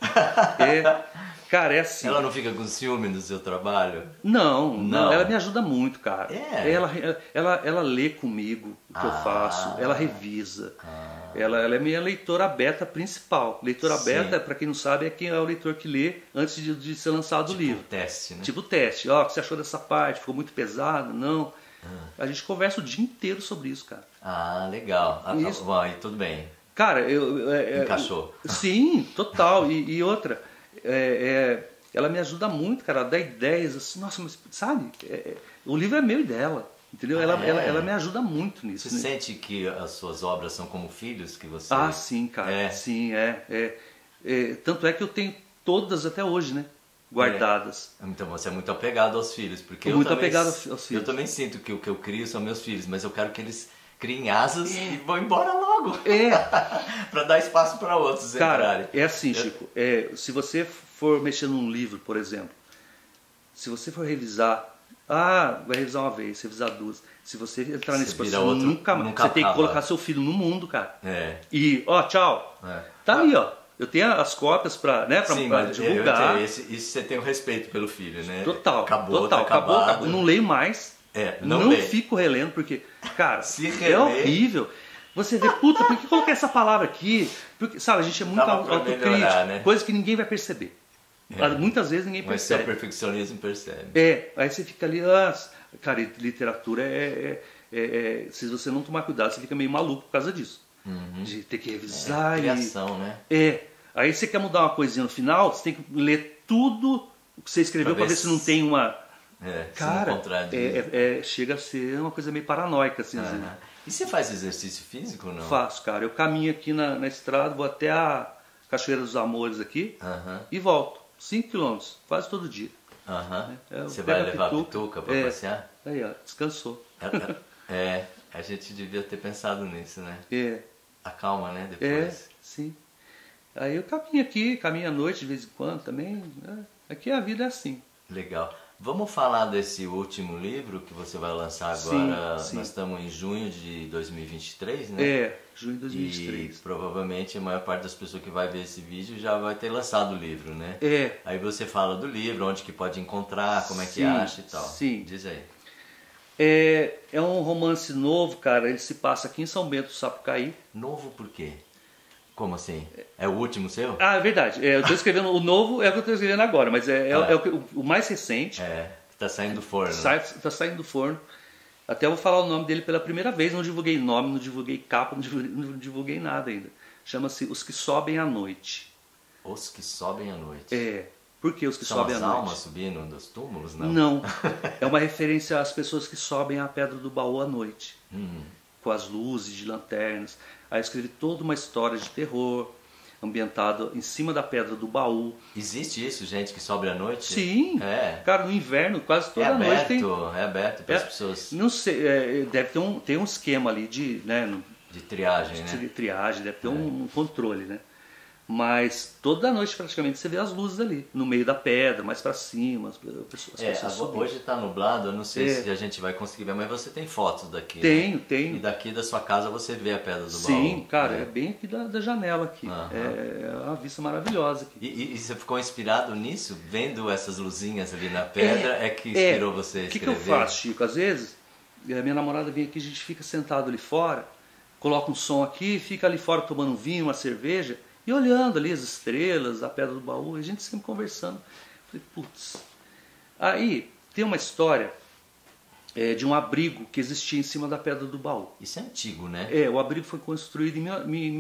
Cara, é assim. Ela não fica com ciúme do seu trabalho? Não. Ela me ajuda muito, cara. Ela lê comigo o que eu faço, ela revisa. Ela é minha leitora beta principal. Leitora beta, para quem não sabe, é quem é o leitor que lê antes de ser lançado o livro. Tipo teste, né? Tipo teste. Ó, o que você achou dessa parte? Ficou muito pesado? Não. A gente conversa o dia inteiro sobre isso, cara. Ah, legal. Isso. Bom, aí tudo bem. Cara, encaixou. Sim, total. E outra, ela me ajuda muito, cara. Ela dá ideias assim. Nossa, mas sabe? O livro é meu e dela. Entendeu? Ela me ajuda muito nisso. Você sente que as suas obras são como filhos que você... Ah, sim, cara. Sim, tanto é que eu tenho todas até hoje, né? Guardadas. Então você é muito apegado aos filhos. Porque muito apegado aos filhos. Eu também sinto que o que eu crio são meus filhos, mas eu quero que eles criem asas e vão embora logo. Para dar espaço para outros entrarem. Cara, é assim, Chico. Se você for mexer num livro, por exemplo, Se você for revisar, vai revisar uma vez, revisar duas. Se você entrar nesse processo, nunca mais. Você tem que colocar seu filho no mundo, cara. E, tchau. Tá aí, ó. Eu tenho as cópias pra divulgar. Isso você tem o respeito pelo filho, né? Total. Acabou. Não leio mais. Não fico relendo, porque, cara, é horrível. Você vê, puta, por que coloquei essa palavra aqui? Porque, sabe, a gente é muito autocrítico, né? Coisa que ninguém vai perceber. Muitas vezes ninguém percebe. Mas seu perfeccionismo percebe. Aí você fica ali, cara, literatura se você não tomar cuidado, você fica meio maluco por causa disso. De ter que revisar. Criação, né? Aí você quer mudar uma coisinha no final, você tem que ler tudo o que você escreveu pra ver se não tem uma... Cara, chega a ser uma coisa meio paranoica, assim. E você faz exercício físico ou não? Faço, cara. Eu caminho aqui na estrada, vou até a Cachoeira dos Amores aqui e volto. 5 km, quase todo dia. Você vai levar a pituca pra passear? Aí, ó, descansou. A gente devia ter pensado nisso, né? Acalma, né? Depois. Sim. Aí eu caminho à noite de vez em quando também. Aqui a vida é assim. Legal. Vamos falar desse último livro que você vai lançar agora. Sim. Nós estamos em junho de 2023, né? Junho de 2023. E provavelmente a maior parte das pessoas que vai ver esse vídeo já vai ter lançado o livro, né? Aí você fala do livro, onde que pode encontrar, como é que acha e tal. Sim. Diz aí. É um romance novo, cara. Ele se passa aqui em São Bento do Sapucaí. Novo por quê? Como assim? É o último seu? É verdade. Eu estou escrevendo o novo, é o que eu estou escrevendo agora, mas o mais recente. Que está saindo do forno. Está saindo do forno. Até vou falar o nome dele pela primeira vez. Não divulguei nome, não divulguei capa, não divulguei nada ainda. Chama-se Os que Sobem à Noite. Os que Sobem à Noite. Por que os que sobem à noite? São as almas subindo dos túmulos? Não. É uma referência às pessoas que sobem à Pedra do Baú à noite. Com as luzes de lanternas. Aí eu escrevi toda uma história de terror, ambientada em cima da Pedra do Baú. Existe isso, gente que sobe à noite? Sim. Cara, no inverno, quase toda noite tem... É aberto para as pessoas... Não sei, deve ter um esquema ali de... Né, de triagem, de triagem, deve ter um controle, né? Mas toda noite praticamente você vê as luzes ali, no meio da pedra, mais para cima, as pessoas hoje está nublado, eu não sei se a gente vai conseguir ver, mas você tem fotos daqui, Tenho. E daqui da sua casa você vê a Pedra do Baú. Sim, cara, é bem aqui da janela aqui, é uma vista maravilhosa aqui. E você ficou inspirado nisso? Vendo essas luzinhas ali na pedra, que inspirou você a escrever? O que eu faço, Chico? Às vezes, a minha namorada vem aqui, a gente fica sentado ali fora, coloca um som aqui, fica ali fora tomando um vinho, uma cerveja, e olhando ali as estrelas, a Pedra do Baú, a gente sempre conversando. Falei, putz. Aí tem uma história de um abrigo que existia em cima da Pedra do Baú. Isso é antigo, né? O abrigo foi construído em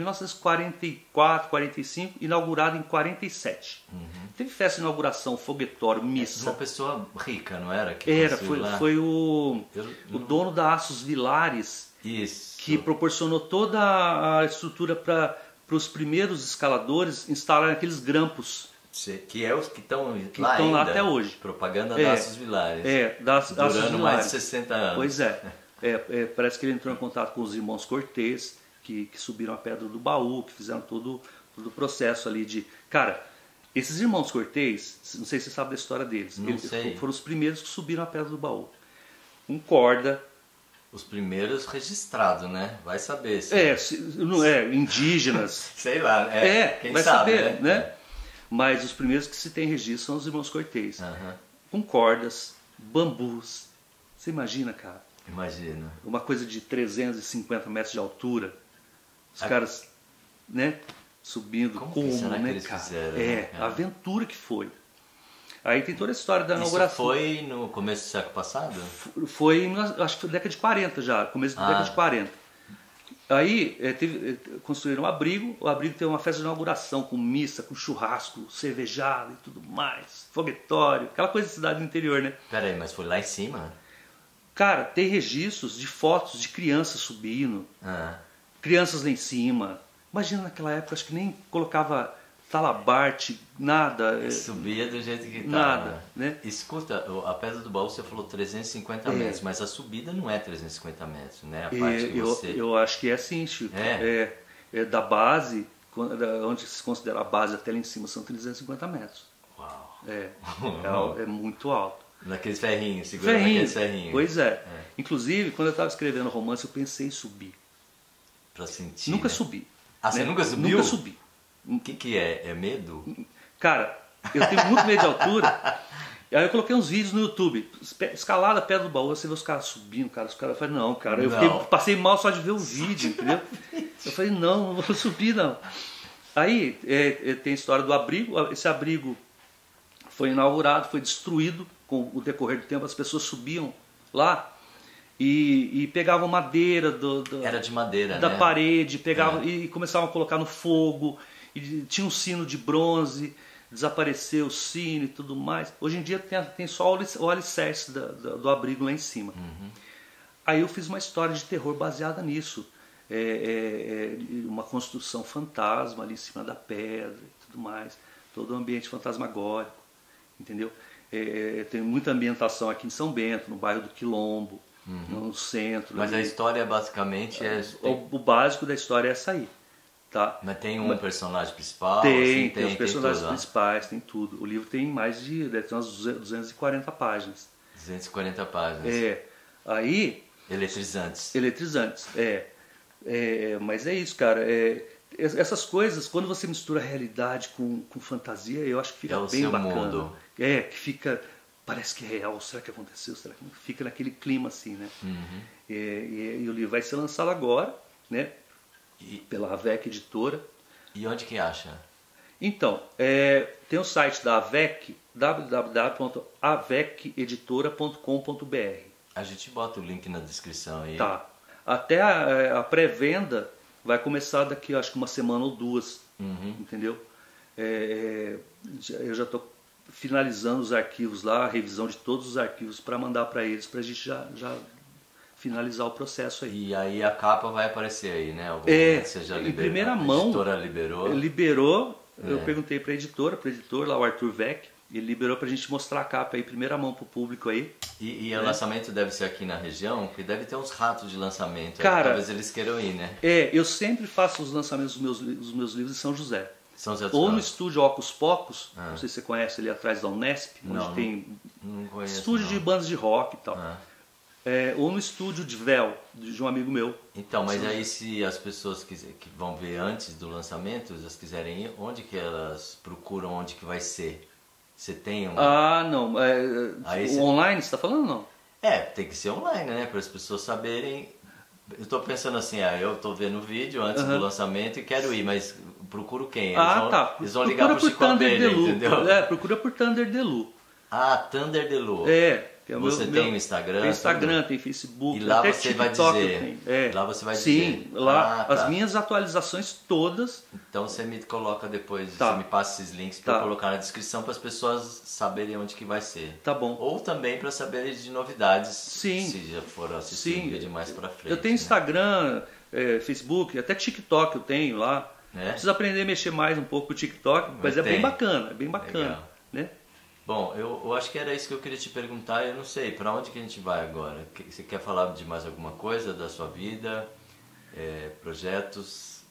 1944, 45, inaugurado em 47. Teve festa de inauguração, foguetório, missa. Uma pessoa rica, não era? Foi o dono da Aços Vilares. Isso. Que proporcionou toda a estrutura para os primeiros escaladores instalarem aqueles grampos. Que é os que estão lá até hoje. Propaganda da Aços Vilares. Durando mais de 60 anos. Pois parece que ele entrou em contato com os irmãos Cortês, que subiram a Pedra do Baú, que fizeram todo o processo ali de... Cara, esses irmãos Cortês, não sei se você sabe da história deles. Não sei. Foram os primeiros que subiram a Pedra do Baú. Com corda. Os primeiros registrados, né? Vai saber. Indígenas. Sei lá, quem vai sabe, saber, né? Mas os primeiros que se tem registro são os irmãos Cortês. Com cordas, bambus. Você imagina, cara? Imagina. Uma coisa de 350 metros de altura. Os caras, né? Subindo. Como será que eles fizeram? A aventura que foi. Aí tem toda a história da inauguração. Isso foi no começo do século passado? Foi, acho que foi década de 40 já, começo da década de 40. Aí construíram um abrigo, o abrigo teve uma festa de inauguração com missa, com churrasco, cervejada e tudo mais, foguetório, aquela coisa de cidade do interior, né? Peraí, mas foi lá em cima? Cara, tem registros de fotos de crianças subindo, crianças lá em cima. Imagina naquela época, acho que nem colocava... talabarte, nada. Subia do jeito que estava. Nada, né? Escuta, a Pedra do Baú você falou 350 metros, mas a subida não é 350 metros, né? A parte que eu acho que é assim, Chico. Da base, onde se considera a base até lá em cima, são 350 metros. Uau! É muito alto. Naqueles ferrinhos, segurando naqueles ferrinhos. Pois é. Inclusive, quando eu estava escrevendo romance, eu pensei em subir. Pra sentir, Nunca né? subi. Ah, você nunca subiu? Nunca subi. O que é? É medo? Cara, eu tenho muito medo de altura. E aí eu coloquei uns vídeos no YouTube, escalada perto do baú, você vê os caras subindo, cara. Os caras falaram, não, cara, passei mal só de ver o vídeo, entendeu? Eu falei, não vou subir não. Aí tem a história do abrigo. Esse abrigo foi inaugurado, foi destruído com o decorrer do tempo. As pessoas subiam lá e pegavam madeira Era de madeira, da né? parede, pegavam e começavam a colocar no fogo. E tinha um sino de bronze, desapareceu o sino e tudo mais. Hoje em dia tem só o alicerce do abrigo lá em cima. Aí eu fiz uma história de terror baseada nisso. Uma construção fantasma ali em cima da pedra e tudo mais. Todo um ambiente fantasmagórico, entendeu? Tem muita ambientação aqui em São Bento, no bairro do Quilombo, no centro. Mas a história basicamente O básico da história é essa aí. Tá? Mas tem um personagem principal? Tem, assim, tem os personagens tudo, principais, tem tudo. O livro tem mais deve ter umas 240 páginas. 240 páginas. Aí... Eletrizantes. Mas é isso, cara. Essas coisas, quando você mistura realidade com fantasia, eu acho que fica bem bacana. Mundo. Que fica... Parece que é real. Será que aconteceu? Será que não? Fica naquele clima assim, né? E o livro vai ser lançado agora, né? Pela AVEC Editora. E onde que acha? Então, tem o site da AVEC, www.aveceditora.com.br. A gente bota o link na descrição aí. Tá. Até a pré-venda vai começar daqui, acho que uma semana ou duas. Entendeu? Eu já estou finalizando os arquivos lá, a revisão de todos os arquivos para mandar para eles, para a gente já finalizar o processo aí. E aí a capa vai aparecer aí, né? Você já em primeira mão. A editora liberou? Liberou. Eu perguntei para o editor lá, o Arthur Vec, ele liberou para a gente mostrar a capa aí, em primeira mão para o público aí. E o lançamento deve ser aqui na região? Porque deve ter uns ratos de lançamento. Cara, talvez eles queiram ir, né? Eu sempre faço os lançamentos dos meus livros em São José. São José dos Ou no Campos. estúdio Ocus Pocos, não sei se você conhece, ali atrás da Unesp, onde tem não conheço, estúdio de bandas de rock e tal. Ou no estúdio de Véu, de um amigo meu. Então, mas aí se as pessoas que vão ver antes do lançamento, elas quiserem ir, onde que elas procuram, onde que vai ser? Você tem uma... Não. Online, você está falando ou não? Tem que ser online, né? Para as pessoas saberem. Eu estou pensando assim, eu estou vendo o vídeo antes do lançamento e quero ir, mas procuro quem? Eles vão ligar pro Chico Abelha, entendeu? Procura por Thunder Delu. Thunder Delu. Você tem o Instagram? Tem Instagram, tem Facebook, e lá até você TikTok vai dizer. Lá você vai dizer. Sim, lá tá. as minhas atualizações todas. Então você me coloca depois, você me passa esses links para eu colocar na descrição para as pessoas saberem onde que vai ser. Tá bom. Ou também para saberem de novidades, Sim. se já for assistir um vídeo mais para frente. Eu tenho Instagram, Facebook, até TikTok eu tenho lá. Preciso aprender a mexer mais um pouco o TikTok, mas é bem bacana, Legal. Né? Bom, eu acho que era isso que eu queria te perguntar. Eu não sei, para onde que a gente vai agora? Você quer falar de mais alguma coisa da sua vida? Projetos?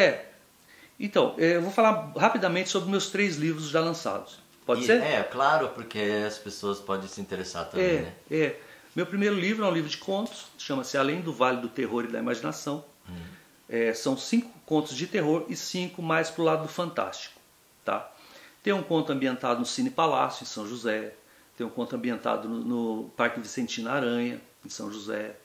Então, eu vou falar rapidamente sobre meus 3 livros já lançados. Pode ser? Claro, porque as pessoas podem se interessar também, né? Meu primeiro livro é um livro de contos, chama-se Além do Vale do Terror e da Imaginação. São 5 contos de terror e 5 mais pro lado do fantástico, tá? Tem um conto ambientado no Cine Palácio, em São José. Tem um conto ambientado no Parque Vicentina Aranha, em São José.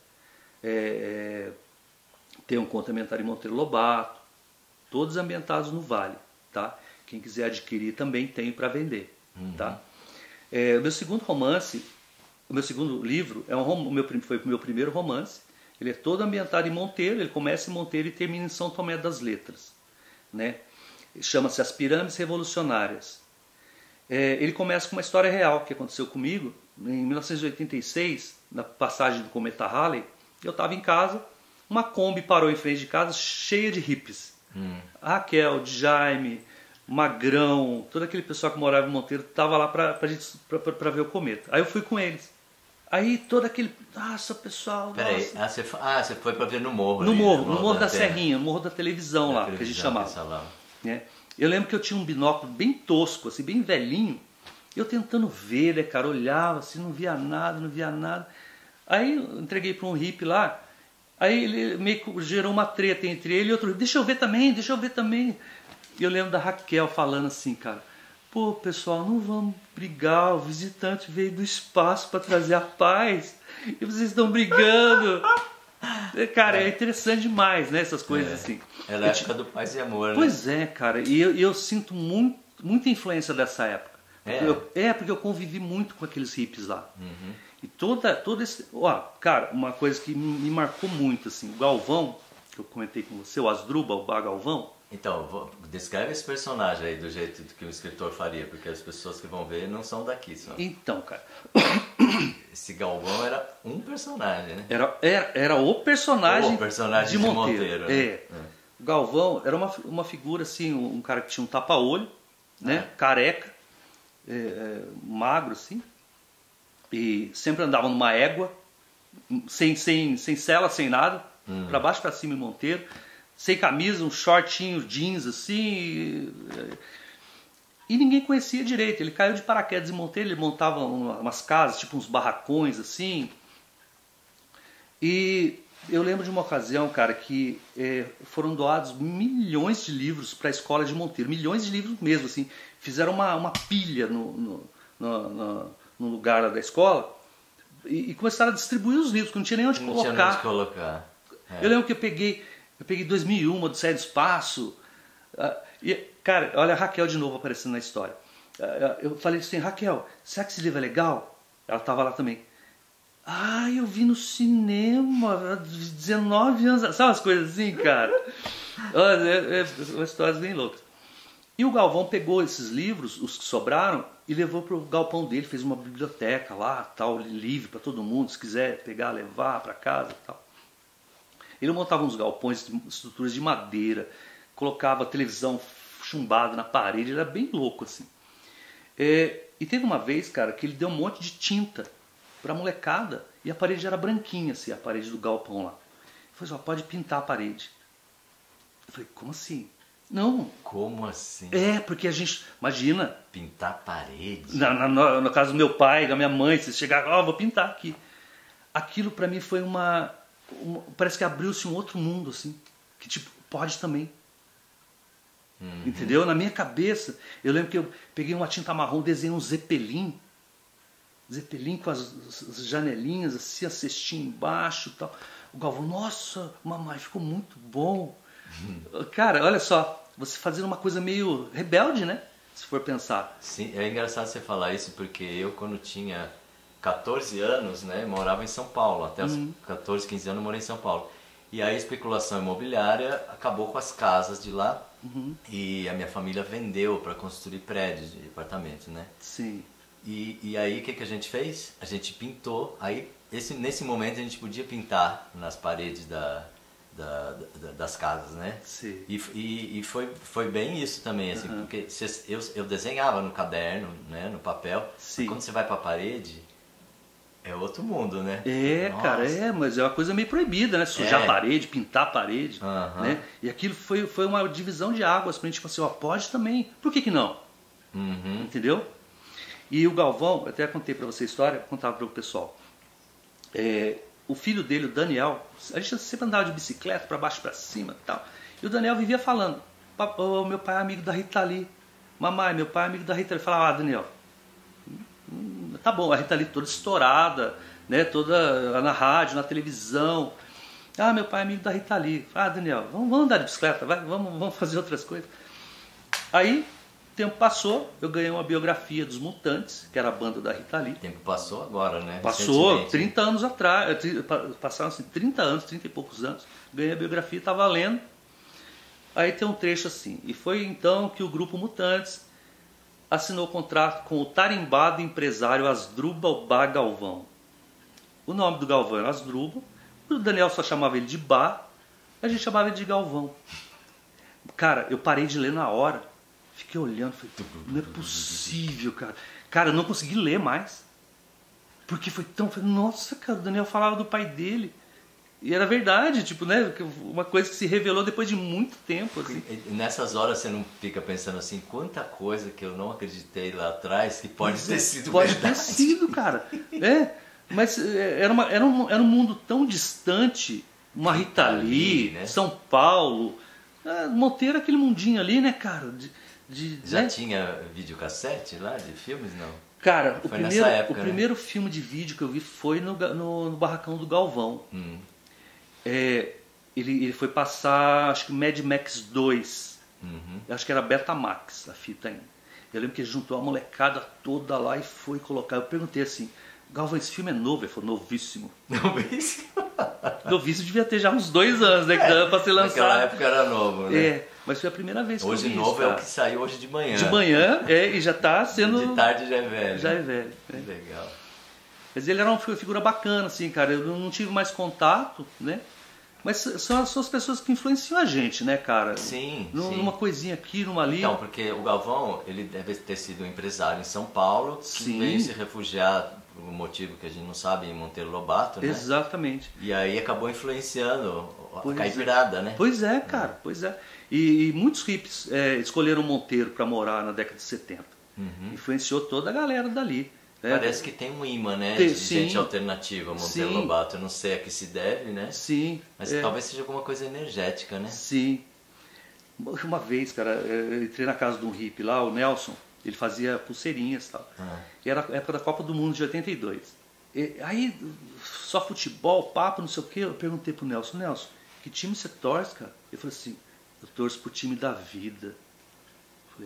Tem um conto ambientado em Monteiro Lobato. Todos ambientados no Vale, tá? Quem quiser adquirir também tem para vender, tá? O meu segundo romance, o meu segundo livro, foi o meu primeiro romance. Ele é todo ambientado em Monteiro, ele começa em Monteiro e termina em São Tomé das Letras, né? Chama-se As Pirâmides Revolucionárias. Ele começa com uma história real que aconteceu comigo. Em 1986, na passagem do cometa Halley, eu estava em casa, uma Kombi parou em frente de casa cheia de hippies. A Raquel, Jaime, Magrão, todo aquele pessoal que morava em Monteiro estava lá para ver o cometa. Aí eu fui com eles. Aí todo aquele... Nossa, pessoal... Peraí, você foi para ver no morro? No morro da Serrinha, no morro da televisão lá, que a gente chamava. Eu lembro que eu tinha um binóculo bem tosco, assim, bem velhinho. eu tentando ver, né, cara, olhava assim, não via nada, não via nada. Aí eu entreguei para um hippie lá, aí ele meio que gerou uma treta entre ele e outro, deixa eu ver também, deixa eu ver também. E eu lembro da Raquel falando assim, cara, pô, pessoal, não vamos brigar, o visitante veio do espaço para trazer a paz e vocês estão brigando. Cara, é interessante demais, né, essas coisas assim. É a época do paz e amor, né? Pois é, cara, e eu sinto muita influência dessa época. Porque eu convivi muito com aqueles hippies lá. Uhum. E todo esse... Ó, cara, uma coisa que me marcou muito, assim, o Galvão, que eu comentei com você, o Asdrubal, o Bar Galvão. Então, descreve esse personagem aí do jeito que o escritor faria, porque as pessoas que vão ver não são daqui só. Então, cara... Esse Galvão era um personagem, né? Era o personagem, de Monteiro. Né? O Galvão era uma figura, assim, um cara que tinha um tapa-olho, né? Careca, magro, assim. E sempre andava numa égua, sem sela, sem nada, pra baixo, pra cima em Monteiro, sem camisa, um shortinho, jeans assim, e ninguém conhecia direito. Ele caiu de paraquedas em Monteiro, ele montava umas casas, tipo uns barracões assim. E eu lembro de uma ocasião, cara, que foram doados milhões de livros para a escola de Monteiro, milhões de livros mesmo, assim. Fizeram uma pilha no lugar lá da escola e começaram a distribuir os livros, que não tinha nem onde colocar. Não tinha onde colocar. Eu lembro que eu peguei 2001, Odisseia do Espaço. E, cara, olha a Raquel de novo aparecendo na história. Eu falei assim, Raquel, será que esse livro é legal? Ela estava lá também. Ah, eu vi no cinema há 19 anos. Sabe umas coisas assim, cara? Olha, histórias bem loucas. E o Galvão pegou esses livros, os que sobraram, e levou para o galpão dele, fez uma biblioteca lá, tal, livre para todo mundo, se quiser pegar, levar para casa e tal. Ele montava uns galpões, estruturas de madeira, colocava televisão chumbada na parede, ele era bem louco assim. E teve uma vez, cara, que ele deu um monte de tinta pra molecada e a parede era branquinha, assim, a parede do galpão lá. Ele falou assim, pode pintar a parede. Eu falei, como assim? Não. Como assim? Porque a gente, imagina. Pintar a parede? No caso do meu pai, da minha mãe, se chegar, vou pintar aqui. Aquilo pra mim foi parece que abriu-se um outro mundo, assim, que tipo, pode também. Entendeu? Na minha cabeça, eu lembro que eu peguei uma tinta marrom, desenhei um Zeppelin com as janelinhas, assim, a cestinha embaixo e tal. O Galvão, nossa, mamãe, ficou muito bom. Cara, olha só, você fazendo uma coisa meio rebelde, né? Se for pensar. Sim, é engraçado você falar isso, porque eu quando tinha 14 anos, né, morava em São Paulo. Até os 14, 15 anos eu morei em São Paulo. E aí a especulação imobiliária acabou com as casas de lá. E a minha família vendeu para construir prédios de apartamentos, né? Sim. E aí o que a gente fez? A gente pintou. Aí nesse momento a gente podia pintar nas paredes das casas, né? Sim. E foi bem isso também, assim, porque eu desenhava no caderno, né, no papel. Sim. Mas quando você vai para a parede, é outro mundo, né? Nossa. Cara, mas é uma coisa meio proibida, né? Sujar a parede, pintar a parede, né? E aquilo foi uma divisão de águas pra gente, tipo assim, pode também. Por que não? Entendeu? E o Galvão, eu até contei pra você a história, contava para o pessoal. O filho dele, o Daniel, a gente sempre andava de bicicleta pra baixo, pra cima e tal. E o Daniel vivia falando, meu pai é amigo da Rita Lee. Mamãe, meu pai é amigo da Rita Lee. Falava, Daniel, tá bom, a Rita Lee toda estourada, né, toda na rádio, na televisão. Meu pai é amigo da Rita Lee. Daniel, vamos andar de bicicleta, vai, vamos fazer outras coisas. Aí, o tempo passou, eu ganhei uma biografia dos Mutantes, que era a banda da Rita Lee. O tempo passou agora, né? Passou 30 anos atrás, passaram assim, 30 anos, 30 e poucos anos. Ganhei a biografia, estava lendo. Aí tem um trecho assim, e foi então que o grupo Mutantes assinou contrato com o tarimbado empresário Asdrubal Bar Galvão. O nome do Galvão era Asdrubal, o Daniel só chamava ele de Bar, a gente chamava ele de Galvão. Cara, eu parei de ler na hora, fiquei olhando, falei, não é possível, cara. Cara, eu não consegui ler mais, porque foi tão... Nossa, cara, o Daniel falava do pai dele. E era verdade, tipo, né? Uma coisa que se revelou depois de muito tempo, assim. Nessas horas você não fica pensando assim, quanta coisa que eu não acreditei lá atrás que pode ter sido Pode verdade. ter sido, cara. Mas era um mundo tão distante, uma Rita Lee, né? São Paulo, Monteiro, aquele mundinho ali, né, cara? Já né? tinha videocassete lá de filmes, não? Cara, Foi nessa época, o primeiro filme de vídeo que eu vi foi no Barracão do Galvão. Ele foi passar, acho que Mad Max 2. Acho que era Betamax a fita ainda. Eu lembro que ele juntou a molecada toda lá e foi colocar. Eu perguntei assim, Galvão, esse filme é novo? Ele falou, novíssimo. Novíssimo? Novíssimo devia ter já uns 2 anos, né? Que dava pra ser lançado. Naquela época era novo, né? Mas foi a primeira vez que hoje eu vi novo isso, é cara. o que saiu hoje de manhã. De manhã, e já tá sendo... De tarde já é velho. Já é velho. Legal. Mas ele era uma figura bacana, assim, cara. Eu não tive mais contato, né? Mas são as pessoas que influenciam a gente, né, cara? Sim, Numa coisinha aqui, numa ali. Então, porque o Galvão, ele deve ter sido um empresário em São Paulo, que veio se refugiar por um motivo que a gente não sabe, em Monteiro Lobato, né? Exatamente. E aí acabou influenciando a caipirada, né? Pois é, cara, pois é. E muitos hippies escolheram Monteiro para morar na década de 70. Influenciou toda a galera dali. Parece que tem um imã, né? De gente alternativa, Monteiro Lobato. Eu não sei a que se deve, né? Sim. Mas talvez seja alguma coisa energética, né? Sim. Uma vez, cara, eu entrei na casa de um hippie lá, o Nelson. Ele fazia pulseirinhas e tal. E era a época da Copa do Mundo de 82. Aí, só futebol, papo, não sei o quê. Eu perguntei pro Nelson, que time você torce, cara? Ele falou assim, eu torço pro time da vida. Eu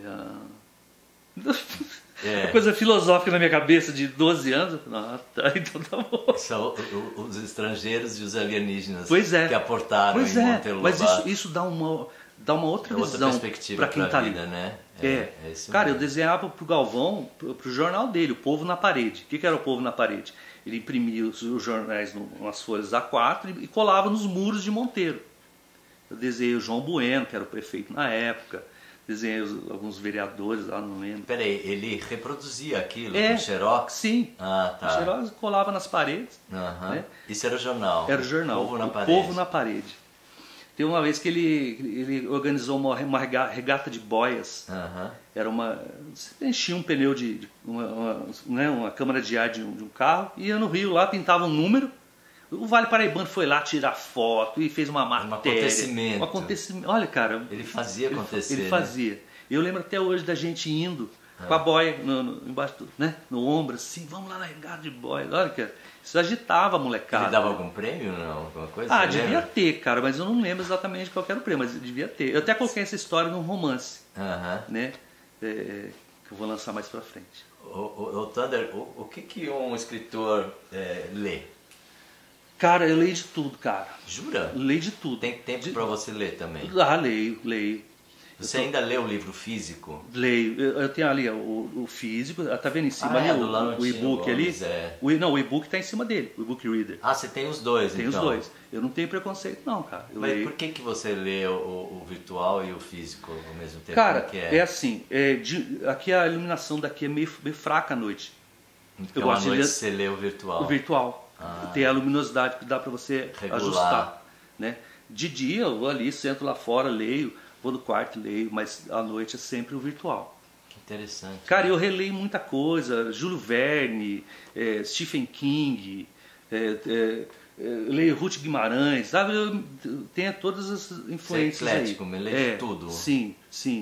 falei, Uma coisa filosófica na minha cabeça de 12 anos. Eu falei, tá, então tá bom. São os estrangeiros e os alienígenas que aportaram em Monteiro Lobato. Mas isso dá uma outra visão perspectiva para quem tá ali. Vida, né? Cara, eu desenhava pro Galvão, pro jornal dele, O Povo na Parede. O que era O Povo na Parede? Ele imprimia os jornais umas folhas A4 e colava nos muros de Monteiro. Eu desenhei o João Bueno, que era o prefeito na época. Desenhei alguns vereadores lá, não lembro. Peraí, ele reproduzia aquilo com xerox? Sim. Ah, tá. O xerox colava nas paredes. Né? Isso era o jornal? Era o jornal. Povo na Parede. Tem uma vez que ele organizou uma regata de boias. Era você enchia um pneu de uma câmara de ar de um carro, ia no rio lá, pintava um número. O Vale Paraibano foi lá tirar foto e fez uma matéria. Um acontecimento. Olha, cara. Ele fazia acontecer. Ele fazia. Eu lembro até hoje da gente indo com a boia embaixo no ombro, assim, vamos lá na regata de boia. Olha, cara, isso agitava a molecada. Ele dava algum prêmio ou não? Alguma coisa? Devia ter, cara, mas eu não lembro exatamente qual era o prêmio, mas devia ter. Eu até coloquei essa história num romance, né? Que eu vou lançar mais pra frente. O Thunder, o que um escritor lê? Cara, eu leio de tudo, cara. Jura? Leio de tudo. Tem tempo pra você ler também? Leio. Você ainda lê o livro físico? Leio. Eu tenho ali o físico, tá vendo em cima ali o e-book ali? O e-book tá em cima dele, o e-book reader. Ah, você tem os dois, Tem os dois. Eu não tenho preconceito não, cara. Mas por que você lê o virtual e o físico ao mesmo tempo? Cara, assim, aqui a iluminação daqui é meio fraca à noite. Então à noite você lê o virtual? O virtual. Tem a luminosidade que dá pra você ajustar. Né? De dia eu vou ali, sento lá fora, leio. Vou no quarto, leio, mas à noite é sempre o virtual. Que interessante. Cara, eu releio muita coisa. Júlio Verne, Stephen King, leio Ruth Guimarães, sabe? Eu tenho todas as influências. Você é eclético, aí. Me lê de tudo. Sim.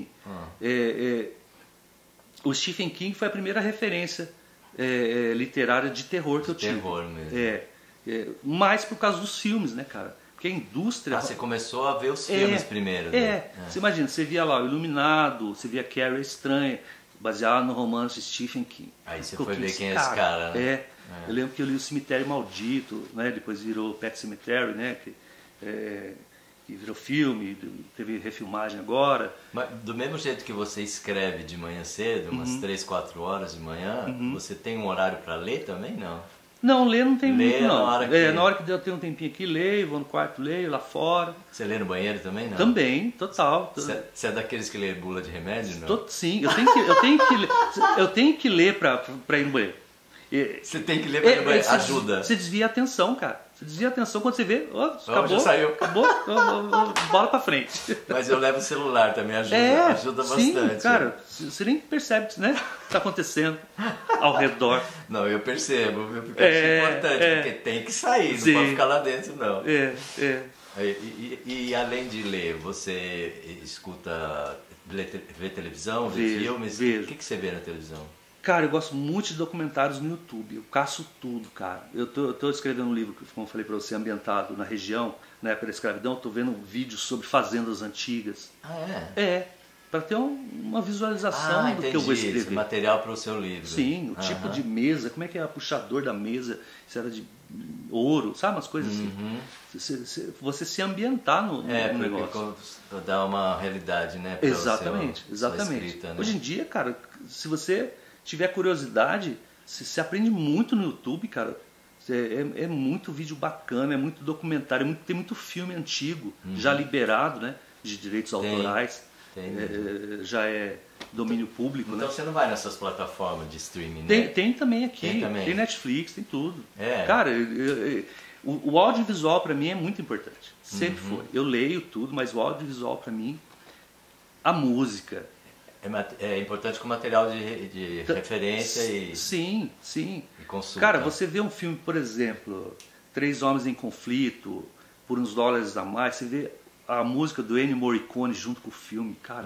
O Stephen King foi a primeira referência literária de terror que eu tive. Terror mesmo. Mais por causa dos filmes, né, cara? Porque a indústria... você começou a ver os filmes primeiro. Você imagina, você via lá o Iluminado, você via Carrie a Estranha, baseado no romance de Stephen King. Aí você foi ver quem é esse cara, né? Eu lembro que eu li o Cemitério Maldito, né? Depois virou Pet Cemetery, né? Que virou filme, teve refilmagem agora. Mas do mesmo jeito que você escreve de manhã cedo, umas 3, 4 horas de manhã, você tem um horário para ler também, não? Não, ler não tem muito, não. Na hora que eu tenho um tempinho aqui, leio, vou no quarto, leio, lá fora. Você lê no banheiro também, não? Também, total. Você é daqueles que lê bula de remédio, não? Sim, eu tenho que ler pra ir no banheiro. Você tem que ler pra ir no banheiro, ajuda. Você desvia a atenção, cara. Você desvia a atenção quando você vê, acabou, já saiu. Acabou, bola pra frente. Mas eu levo o celular também, ajuda sim, bastante. Cara, você nem percebe, né, o que tá acontecendo ao redor. Não, eu percebo, viu? Porque é importante, porque tem que sair, não pode ficar lá dentro, não. E além de ler, você escuta, vê televisão, vê filmes? Vejo. O que você vê na televisão? Cara, eu gosto muito de documentários no YouTube. Eu caço tudo, cara. Eu tô escrevendo um livro, como eu falei pra você, ambientado na região, na época da escravidão. Tô vendo vídeos sobre fazendas antigas. Ah, para ter uma visualização do que eu vou escrever. Esse material para o seu livro. Sim, o tipo de mesa, como é que é o puxador da mesa, se era de ouro, sabe, umas coisas assim. Você se ambientar no negócio. Dá uma realidade, né? Exatamente. Sua escrita, né? Hoje em dia, cara, se você tiver curiosidade, você aprende muito no YouTube, cara. É muito vídeo bacana, é muito documentário, tem muito filme antigo, já liberado, né? De direitos autorais. Já é domínio público. Então né? Você não vai nessas plataformas de streaming, né? Tem também aqui, tem Netflix, tem tudo. Cara, o audiovisual para mim é muito importante, sempre foi. Eu leio tudo, mas o audiovisual para mim, a música... É importante com material de referência e... Sim. E consulta. Cara, você vê um filme, por exemplo, 3 Homens em Conflito, por uns dólares a mais, você vê a música do Ennio Morricone junto com o filme, cara.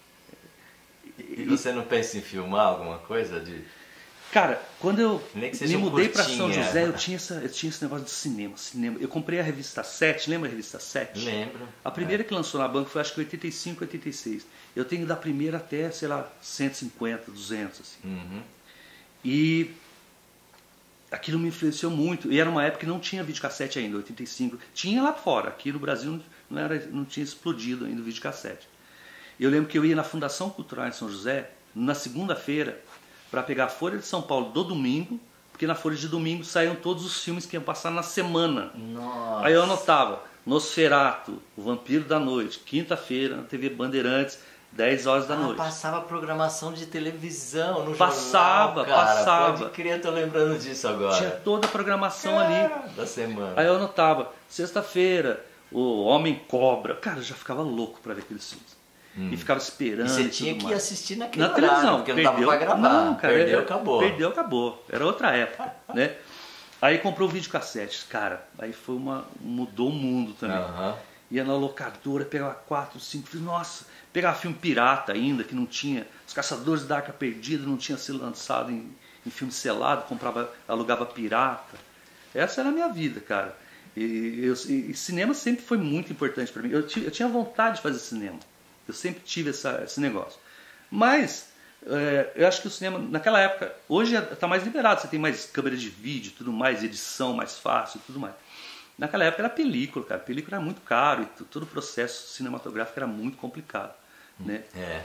E você não pensa em filmar alguma coisa? Cara, quando eu me mudei para São José, eu tinha esse negócio de cinema. Eu comprei a revista 7, lembra a revista 7? Lembro. A primeira que lançou na banca foi acho que 85, 86. Eu tenho da primeira até, sei lá, 150, 200, assim. E aquilo me influenciou muito. E era uma época que não tinha videocassete ainda, 85. Tinha lá fora, aqui no Brasil não tinha explodido ainda o videocassete. Eu lembro que eu ia na Fundação Cultural em São José, na segunda-feira, para pegar a Folha de São Paulo do domingo, porque na Folha de domingo saíam todos os filmes que iam passar na semana. Nossa. Aí eu anotava Nosferatu, O Vampiro da Noite, quinta-feira na TV Bandeirantes, 10 horas da noite. Passava programação de televisão no jornal, cara. Passava. Pode crer, tô lembrando disso agora. Tinha toda a programação ali. Da semana. Aí eu anotava, sexta-feira, O Homem Cobra. Cara, eu já ficava louco para ver aqueles filmes. E ficava esperando. E você tinha que assistir na televisão, porque não dava pra gravar. Não, cara, acabou. Perdeu, acabou. Era outra época, né? Aí comprou o videocassete, cara. Aí foi mudou o mundo também. Ia na locadora, pegava 4, 5 filmes. Nossa, pegava filme pirata ainda, que não tinha. Os Caçadores da Arca Perdida não tinha sido lançado em filme selado, alugava pirata. Essa era a minha vida, cara. E cinema sempre foi muito importante para mim. Eu tinha vontade de fazer cinema. Eu sempre tive esse negócio. Mas eu acho que o cinema, naquela época, hoje está mais liberado. Você tem mais câmera de vídeo, tudo mais, edição mais fácil, tudo mais. Naquela época era película, cara. Película era muito caro e todo o processo cinematográfico era muito complicado, né?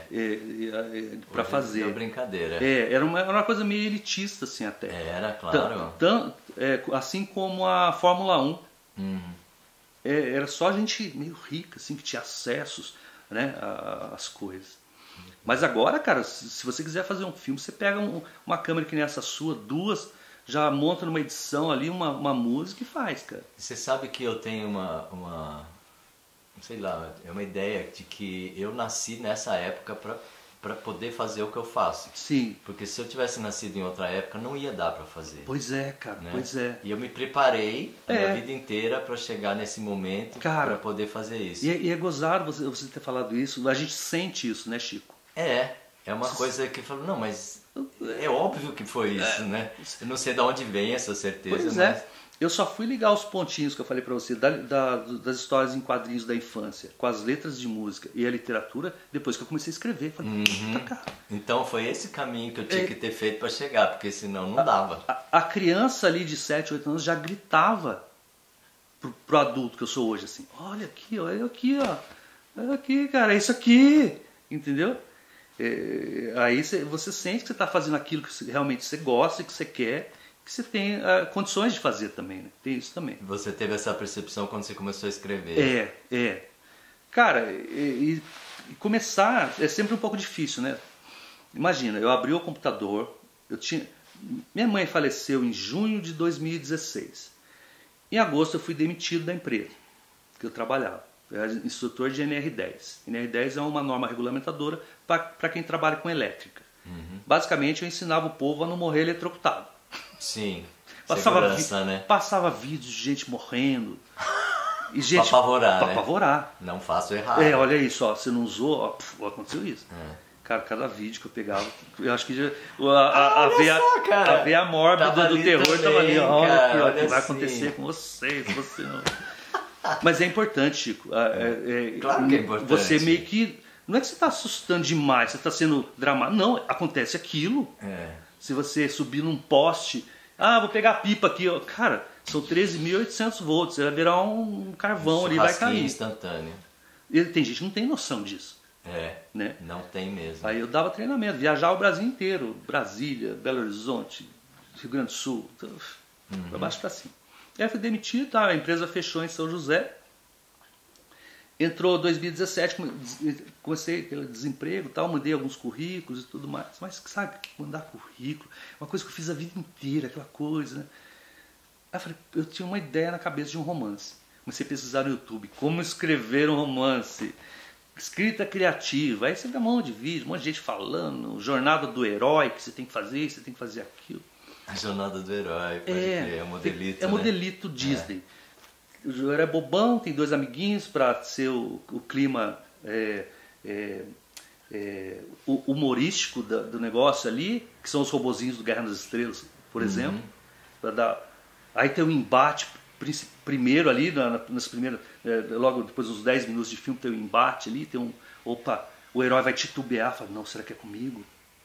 Para fazer. É brincadeira. Era uma coisa meio elitista, assim, até. Era, claro. Assim como a Fórmula 1. Era só gente meio rica, assim, que tinha acessos, né, as coisas. Mas agora, cara, se você quiser fazer um filme, você pega uma câmera que nem essa sua, 2, já monta numa edição ali uma música e faz, cara. Você sabe que eu tenho sei lá, é uma ideia de que eu nasci nessa época para poder fazer o que eu faço. Sim. Porque se eu tivesse nascido em outra época, não ia dar para fazer. Pois é, cara, né? Pois é. E eu me preparei a minha vida inteira para chegar nesse momento, para poder fazer isso. E é gozado você ter falado isso, a gente sente isso, né, Chico? É uma coisa que eu falo, não, mas é óbvio que foi isso, né? Eu não sei de onde vem essa certeza, pois mas... Eu só fui ligar os pontinhos que eu falei pra você das histórias em quadrinhos da infância, com as letras de música e a literatura, depois que eu comecei a escrever. Falei, puta, cara. Então foi esse caminho que eu tinha que ter feito para chegar, porque senão não dava. A criança ali de 7, 8 anos já gritava pro adulto que eu sou hoje, assim, olha aqui, ó, olha aqui, cara, é isso aqui, entendeu? Aí você sente que você está fazendo aquilo que realmente você gosta e que você quer, que você tem condições de fazer também, né? Tem isso também. Você teve essa percepção quando você começou a escrever? Cara, e começar é sempre um pouco difícil, né? Imagina, eu abri o computador, minha mãe faleceu em junho de 2016. Em agosto eu fui demitido da empresa que eu trabalhava. Eu era instrutor de NR10. NR10 é uma norma regulamentadora para quem trabalha com elétrica. Basicamente eu ensinava o povo a não morrer eletrocutado. Sim, Passava, né? Passava vídeos de gente morrendo. E gente, pra apavorar, pra né? apavorar. Não faço errado. Olha isso, ó, você não usou, ó, aconteceu isso. Cara, cada vídeo que eu pegava, eu acho que já, a veia mórbida do terror também, tava ali, ó, cara, o que vai assim. acontecer com vocês, você não. Mas é importante, Chico. Claro que é importante. Você meio que. Não é que você está assustando demais, você está sendo dramático. Não, acontece aquilo. Se você subir num poste, vou pegar a pipa aqui, ó. Cara, são 13.800 volts, você vai virar um carvão ali, vai cair. Instantâneo. E tem gente que não tem noção disso. Né? Não tem mesmo. Aí eu dava treinamento, viajava o Brasil inteiro, Brasília, Belo Horizonte, Rio Grande do Sul, para baixo para cima. E aí fui demitido, tá? A empresa fechou em São José. Entrou 2017, comecei aquele desemprego, tal, mandei alguns currículos e tudo mais. Mas sabe, mandar currículo, uma coisa que eu fiz a vida inteira, aquela coisa, né? Aí eu falei, eu tinha uma ideia na cabeça de um romance. Comecei a pesquisar no YouTube, como escrever um romance, escrita criativa. Aí você vê um monte de vídeo, um monte de gente falando, jornada do herói, que você tem que fazer isso, você tem que fazer aquilo. A jornada do herói, pode crer, é modelito, É modelito Disney. O herói é bobão, tem dois amiguinhos para ser o clima humorístico do negócio ali, que são os robozinhos do Guerra nas Estrelas, por exemplo. Aí tem um embate primeiro ali, nas primeiras, logo depois dos 10 minutos de filme tem um embate ali, tem o herói vai titubear, fala, não, será que é comigo?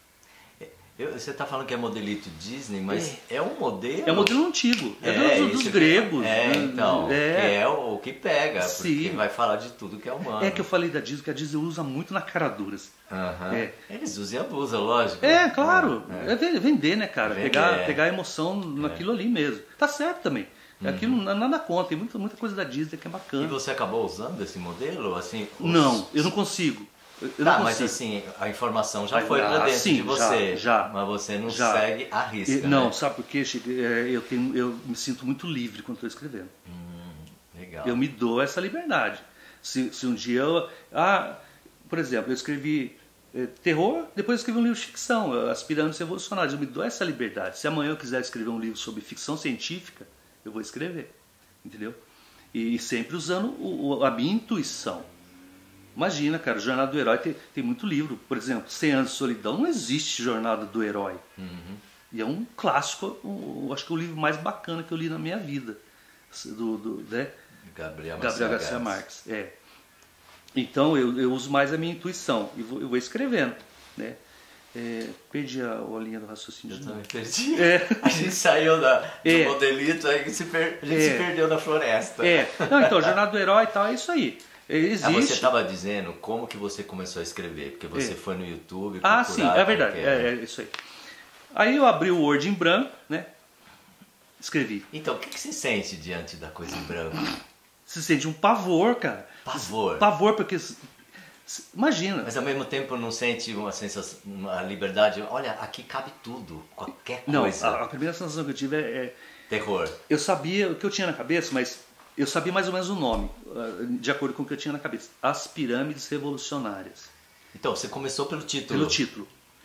Você está falando que é modelito Disney, mas é um modelo... É um modelo antigo, dos gregos. Então, que é o que pega, Sim. porque vai falar de tudo que é humano. É que eu falei da Disney, que a Disney usa muito na cara duras. Eles usam e abusam, lógico. Claro. É vender, né, cara? Vender, pegar a emoção naquilo ali mesmo. Tá certo também. Aquilo nada conta, tem muita coisa da Disney que é bacana. E você acabou usando esse modelo? Assim, Não, eu não consigo. Mas assim, a informação já foi pra dentro de você, mas você não segue a risca, Não, né? sabe por quê, Chico? Eu me sinto muito livre quando estou escrevendo. Legal. Eu me dou essa liberdade. Se um dia por exemplo, eu escrevi terror, depois eu escrevi um livro de ficção, As Pirâmides Revolucionárias. Eu me dou essa liberdade. Se amanhã eu quiser escrever um livro sobre ficção científica, eu vou escrever, entendeu? E sempre usando a minha intuição. Imagina, cara, Jornada do Herói tem muito livro. Por exemplo, 100 Anos de Solidão, não existe Jornada do Herói. E é um clássico, acho que é o livro mais bacana que eu li na minha vida. Né? Gabriel Garcia Marques. Então eu uso mais a minha intuição e eu vou escrevendo, né? Perdi a linha do raciocínio. Eu também perdi. A gente saiu do modelito, aí a gente se perdeu na floresta. Não, então, Jornada do Herói e tal, é isso aí. Existe. Você estava dizendo como que você começou a escrever, porque você foi no YouTube procurar... Sim, é verdade, é isso aí. Aí eu abri o Word em branco, né? Escrevi. Então, o que se sente diante da coisa em branco? Se sente um pavor, cara. Pavor? Pavor, porque... Imagina. Mas ao mesmo tempo não sente uma sensação, uma liberdade? Olha, aqui cabe tudo, qualquer coisa. Não, a primeira sensação que eu tive é... Terror. Eu sabia o que eu tinha na cabeça, mas... Eu sabia mais ou menos o nome, de acordo com o que eu tinha na cabeça. As Pirâmides Revolucionárias. Então, você começou pelo título. Pelo título.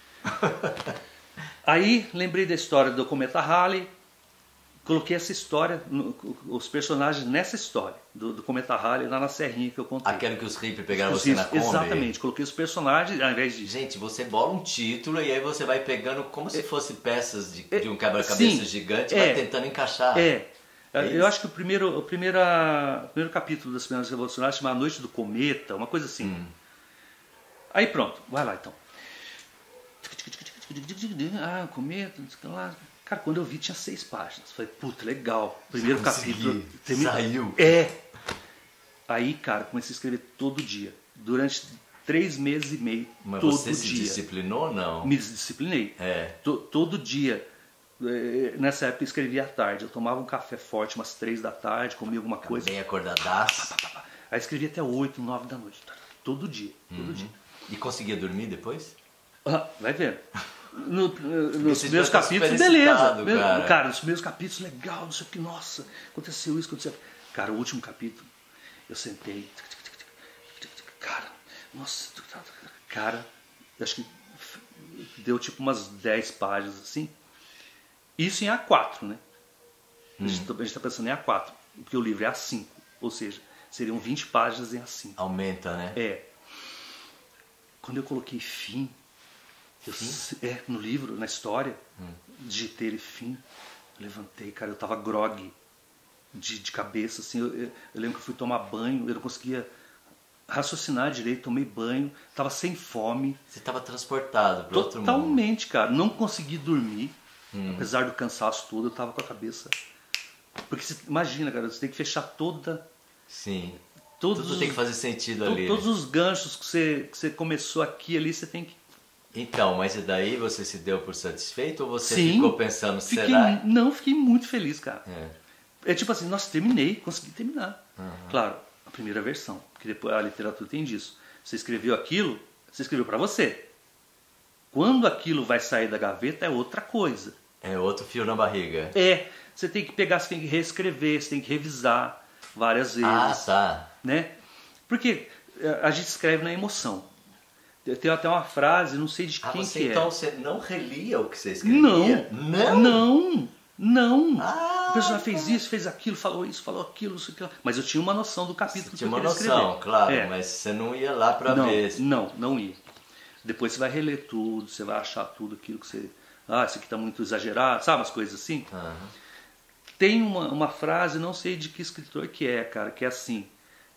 Aí, lembrei da história do Cometa Halley. Coloquei essa história, os personagens nessa história, do Cometa Halley, lá na serrinha que eu contei. Aquele que os hippies pegaram você na Kombi. Exatamente. Coloquei os personagens, ao invés de... Gente, você bola um título e aí você vai pegando como se fosse peças de um quebra-cabeça gigante e vai tentando encaixar. Eu acho que o primeiro capítulo das Pirâmides Revolucionárias chama A Noite do Cometa, uma coisa assim. Aí pronto, vai lá então. Cometa, não sei o que lá. Cara, quando eu vi tinha 6 páginas. Falei, puta, legal. Primeiro capítulo. Saiu. Aí, cara, comecei a escrever todo dia. Durante 3 meses e meio. Mas todo você se disciplinou ou não? Me disciplinei. Todo dia. Nessa época eu escrevia à tarde. Eu tomava um café forte umas 3 da tarde, comia alguma coisa. Bem acordadaço. Aí escrevia até 8, 9 da noite. Todo dia. Todo dia. E conseguia dormir depois? Vai vendo. Nos Você primeiros já tá capítulos, super beleza. excitado, cara. Nos primeiros capítulos, legal, não sei o que, nossa, aconteceu isso, aconteceu. Cara, o último capítulo, eu sentei, cara, nossa, cara, eu acho que deu tipo umas 10 páginas assim. Isso em A4, né? A gente está pensando em A4, porque o livro é A5, ou seja, seriam 20 páginas em A5. Aumenta, né? Quando eu coloquei fim, no livro, na história, digitei ele fim, eu levantei, cara, eu tava grogue de cabeça, assim, eu lembro que eu fui tomar banho, eu não conseguia raciocinar direito, tomei banho, tava sem fome. Você tava transportado para outro mundo. Totalmente, cara, não consegui dormir, apesar do cansaço todo, eu tava com a cabeça... Porque você imagina, cara, você tem que fechar toda... Sim, tudo tem que fazer sentido ali. Todos os ganchos que você começou aqui ali, você tem que... Então, mas e daí você se deu por satisfeito ou você ficou pensando, será? Não, fiquei muito feliz, cara. É tipo assim, nossa, terminei, consegui terminar. Claro, a primeira versão, porque depois a literatura tem disso. Você escreveu aquilo, você escreveu pra você. Quando aquilo vai sair da gaveta é outra coisa. É outro fio na barriga. Você tem que pegar, você tem que reescrever, você tem que revisar várias vezes. Ah, tá. Né? Porque a gente escreve na emoção. Tem até uma frase, não sei de quem que é. Então você não relia o que você escrevia? Não. Ah, O personagem fez isso, fez aquilo, falou isso, falou aquilo, não sei o que lá. Mas eu tinha uma noção do capítulo que eu queria escrever. Tinha uma noção, claro, mas você não ia lá pra ver. Não ia. Depois você vai reler tudo, você vai achar tudo aquilo que você... Ah, isso aqui tá muito exagerado, sabe umas coisas assim? Tem uma frase, não sei de que escritor que é, cara, que é assim...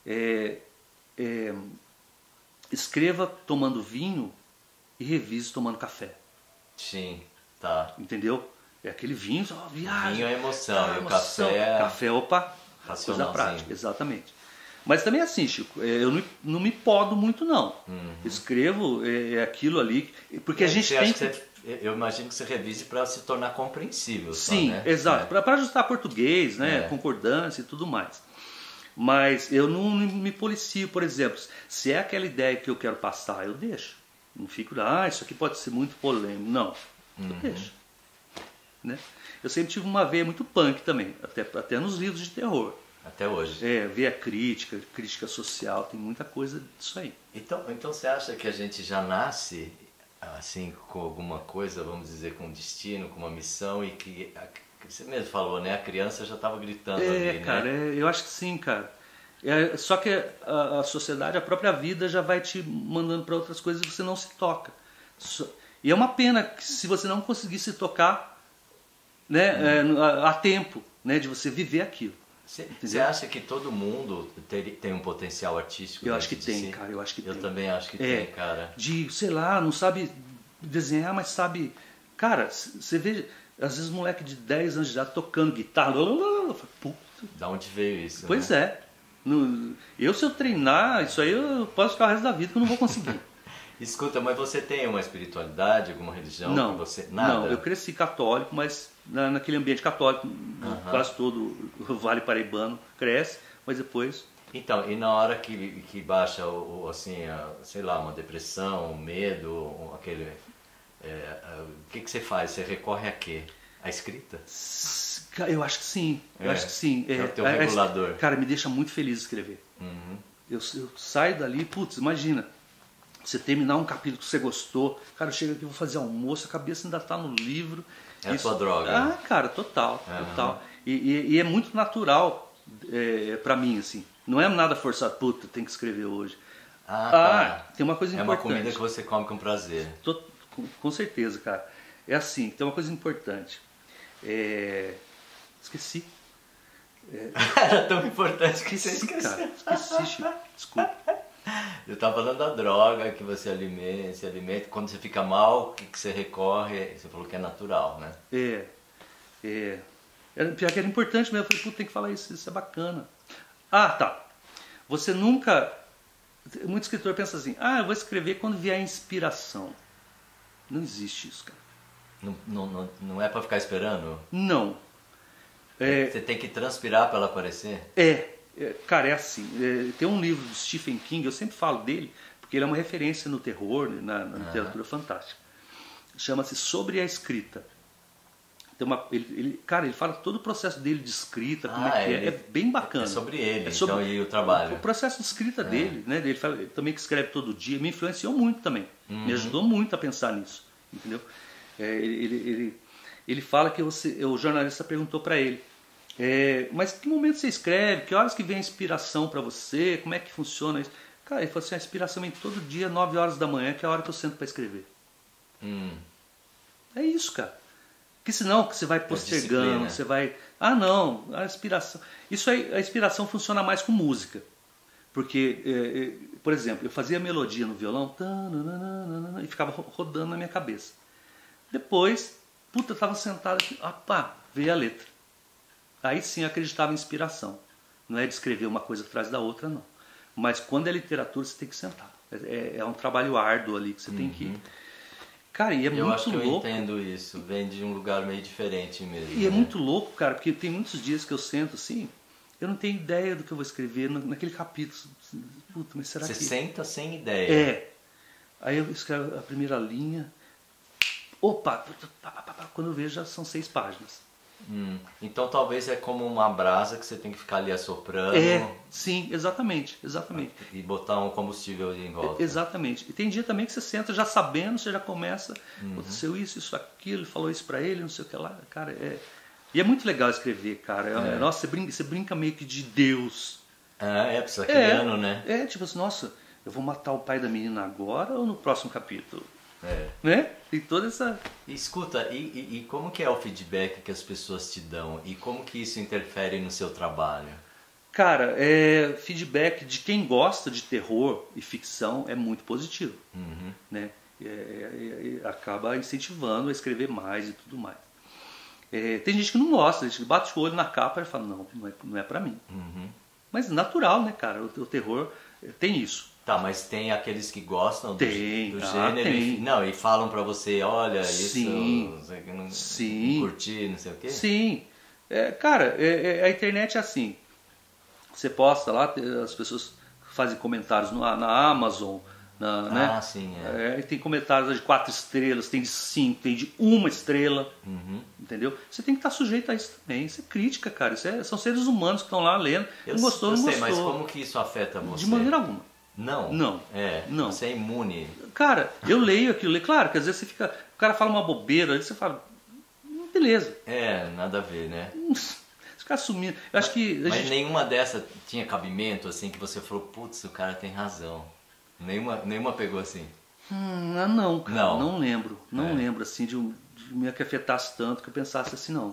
escreva tomando vinho e revise tomando café. Sim, tá. Entendeu? É aquele vinho, viagem. Vinho é emoção, e o café é... Café, opa, coisa prática, exatamente. Mas também é assim, Chico, eu não me podo muito não. Escrevo aquilo ali, porque a gente tem que... Eu imagino que você revise para se tornar compreensível. Sim, só, né? exato, para ajustar português, né, concordância e tudo mais. Mas eu não me policio, por exemplo, se é aquela ideia que eu quero passar, eu deixo. Não fico, isso aqui pode ser muito polêmico. Não, eu deixo. Né? Eu sempre tive uma veia muito punk também, até nos livros de terror. Até hoje. Veia crítica social, tem muita coisa disso aí. Então você acha que a gente já nasce assim com alguma coisa, vamos dizer, com um destino, com uma missão e que você mesmo falou, né? A criança já estava gritando ali, cara, né? Eu acho que sim, cara. Só que a sociedade, a própria vida já vai te mandando para outras coisas e você não se toca. E é uma pena que se você não conseguir se tocar, né, a tempo, né, de você viver aquilo. Você acha que todo mundo tem um potencial artístico? Eu acho que tem, cara. Eu acho que tem. Eu também acho que tem, cara. Sei lá, não sabe desenhar, mas sabe... Cara, você vê, às vezes, moleque de 10 anos de idade tocando guitarra. Puta. Da onde veio isso? Pois né? Se eu treinar, isso aí eu posso ficar o resto da vida que eu não vou conseguir. Escuta, mas você tem uma espiritualidade, alguma religião? Não, que você... Nada? Não, eu cresci católico, mas naquele ambiente católico, quase todo o Vale Paraibano cresce, mas depois... Então, e na hora que baixa, assim, sei lá, uma depressão, um medo, aquele... o que você faz? Você recorre a quê? A escrita? Eu acho que sim, acho que sim. É o teu regulador. Cara, me deixa muito feliz escrever. Eu saio dali, putz, imagina... Você terminar um capítulo que você gostou, cara, eu chego aqui, vou fazer almoço, a cabeça ainda tá no livro. É a tua droga. Cara, total. E é muito natural pra mim, assim. Não é nada forçado, puta, tem que escrever hoje. Tá. Tem uma coisa importante. É uma comida que você come com prazer. Com certeza, cara. É assim, tem uma coisa importante. Esqueci. Era tão importante que você esqueceu. Cara, esqueci, Chico. Desculpa. Eu estava falando da droga que você se alimenta. Quando você fica mal, o que você recorre? Você falou que é natural, né? Pior que era importante mesmo. Eu falei, tem que falar isso é bacana. Tá. Você nunca... Muito escritor pensa assim, eu vou escrever quando vier a inspiração. Não existe isso, cara. Não é para ficar esperando? Não. Você tem que transpirar para ela aparecer? Cara, é assim, tem um livro do Stephen King, eu sempre falo dele, porque ele é uma referência no terror, na literatura fantástica. chama-se Sobre a Escrita. Tem cara, ele fala todo o processo dele de escrita, como é que é bem bacana. É sobre ele, é sobre, então, e o trabalho. O processo de escrita dele, né? Ele fala, também que escreve todo dia, me influenciou muito também. Me ajudou muito a pensar nisso, entendeu? Ele fala que o jornalista perguntou para ele, mas que momento você escreve? Que horas que vem a inspiração para você? Como é que funciona isso? Cara, ele falou assim, a inspiração vem todo dia, 9 horas da manhã, que é a hora que eu sento para escrever. É isso, cara. Porque senão que você vai postergando, você vai... Ah, não, a inspiração... Isso aí, a inspiração funciona mais com música. Porque, por exemplo, eu fazia melodia no violão e ficava rodando na minha cabeça. Depois, eu estava sentado aqui, veio a letra. Aí sim eu acreditava em inspiração. Não é de escrever uma coisa atrás da outra, não. Mas quando é literatura, você tem que sentar. É um trabalho árduo ali que você tem que... Cara, e é muito louco. Eu acho que eu entendo isso, vem de um lugar meio diferente mesmo. E é muito louco, cara, porque tem muitos dias que eu sento assim, eu não tenho ideia do que eu vou escrever naquele capítulo. Puta, mas será que... Você senta sem ideia. Aí eu escrevo a primeira linha, quando eu vejo já são 6 páginas. Então talvez é como uma brasa que você tem que ficar ali assoprando. Sim, exatamente. E botar um combustível ali em volta. Exatamente. E tem dia também que você senta já sabendo, você já começa, aconteceu isso, aquilo, falou isso pra ele, não sei o que lá. Cara, E é muito legal escrever, cara. Nossa, você brinca meio que de Deus. Precisa criando, né? Tipo assim, nossa, eu vou matar o pai da menina agora ou no próximo capítulo? Né? E toda essa... Escuta, e como que é o feedback que as pessoas te dão? E como que isso interfere no seu trabalho? Cara, feedback de quem gosta de terror e ficção é muito positivo. Né? Acaba incentivando a escrever mais e tudo mais. Tem gente que não gosta, a gente bate o olho na capa e fala, não é pra mim. Mas natural, né, cara? O terror tem isso. Tá, mas tem aqueles que gostam do gênero e falam pra você, olha, isso não curti, não sei o quê? Sim. Cara, a internet é assim. Você posta lá, as pessoas fazem comentários na Amazon, né? Sim, tem comentários de 4 estrelas, tem de 5, tem de 1 estrela, entendeu? Você tem que estar sujeito a isso também. Isso é crítica, cara. São seres humanos que estão lá lendo. Não gostou. Mas como que isso afeta você? De maneira alguma. Não. Não. Você é imune. Cara, eu leio aquilo. Claro que às vezes o cara fala uma bobeira, aí você fala, beleza. Nada a ver, né? Você fica assumindo. Eu acho que mas nenhuma dessas tinha cabimento, assim, que você falou, putz, o cara tem razão. Nenhuma pegou assim? Não, cara. Não lembro. Não lembro, assim, de me que afetasse tanto que eu pensasse assim, não.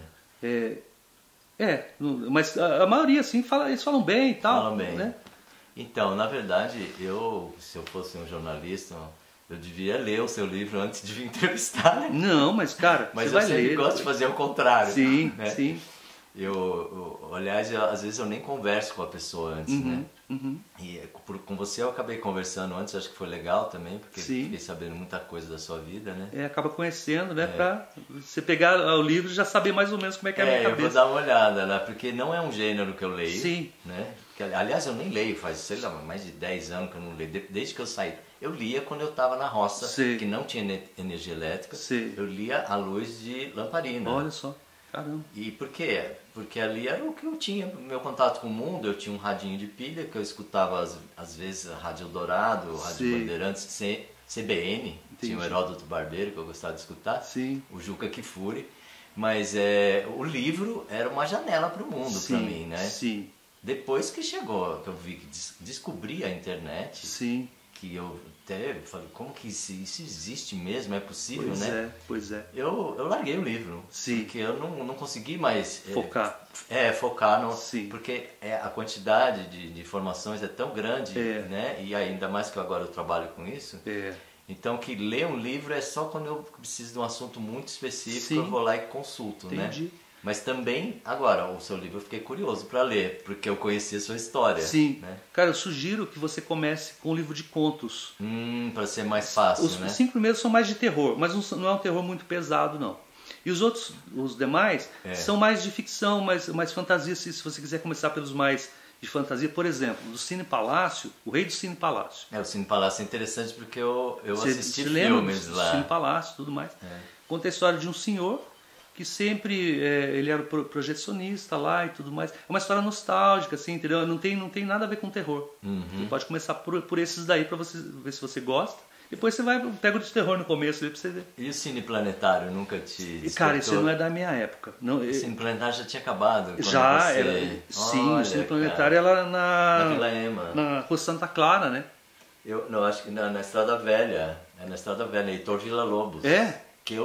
Mas a maioria, assim, eles falam bem e tal. Falam bem. Né? Então, na verdade, se eu fosse um jornalista, eu devia ler o seu livro antes de vir entrevistar, né? Não, mas cara, mas você eu vai sempre ler, gosto de fazer o contrário. Sim, né? sim. Aliás, às vezes eu nem converso com a pessoa antes, né? E com você eu acabei conversando antes, acho que foi legal também, porque fiquei sabendo muita coisa da sua vida, né? Acaba conhecendo, né? Pra você pegar o livro e já saber mais ou menos como é que é a minha cabeça. Eu vou dar uma olhada, né? Porque não é um gênero que eu leio. Sim. Né? Aliás, eu nem leio, faz, sei lá, mais de 10 anos que eu não leio. Desde que eu saí. Eu lia quando eu estava na roça, que não tinha energia elétrica. Eu lia à luz de lamparina. Olha só. Caramba. E por quê? Porque ali era o que eu tinha, meu contato com o mundo. Eu tinha um radinho de pilha que eu escutava às vezes a Rádio Eldorado, Rádio Bandeirantes, CBN, tinha o Heródoto Barbeiro que eu gostava de escutar, o Juca Kfouri. Mas o livro era uma janela para o mundo para mim, né? Sim. Depois que chegou, que eu vi que descobri a internet, que eu até falei, como que isso existe mesmo? É possível, né? Pois é. Eu larguei o livro, porque eu não consegui mais focar. Focar no... Porque a quantidade de informações é tão grande, né? E ainda mais que agora eu trabalho com isso. Então, que ler um livro é só quando eu preciso de um assunto muito específico, eu vou lá e consulto, né? Mas também, agora, o seu livro eu fiquei curioso para ler, porque eu conheci a sua história. Né? Cara, eu sugiro que você comece com um livro de contos. Para ser mais fácil, né? Os 5 primeiros são mais de terror, mas não é um terror muito pesado, não. E os demais, são mais de ficção, mais fantasia, se você quiser começar pelos mais de fantasia, por exemplo, do Cine Palácio, o Rei do Cine Palácio. O Cine Palácio é interessante porque eu assisti filmes lá. Cine Palácio e tudo mais. Conta a história de um senhor que sempre ele era projecionista lá e tudo mais. É uma história nostálgica, assim, entendeu? Não tem nada a ver com terror. Você pode começar por esses daí para você ver se você gosta. Depois você pega o de terror no começo aí pra você ver. E o Cine Planetário nunca te despertou? Cara, isso não é da minha época. Não, o Cine Planetário já tinha acabado? Já, sim, o Cine Planetário era na Vila Ema. Na Rua Santa Clara, né? Eu não, acho que na Estrada Velha. É na Estrada Velha, Heitor Villa-Lobos. É?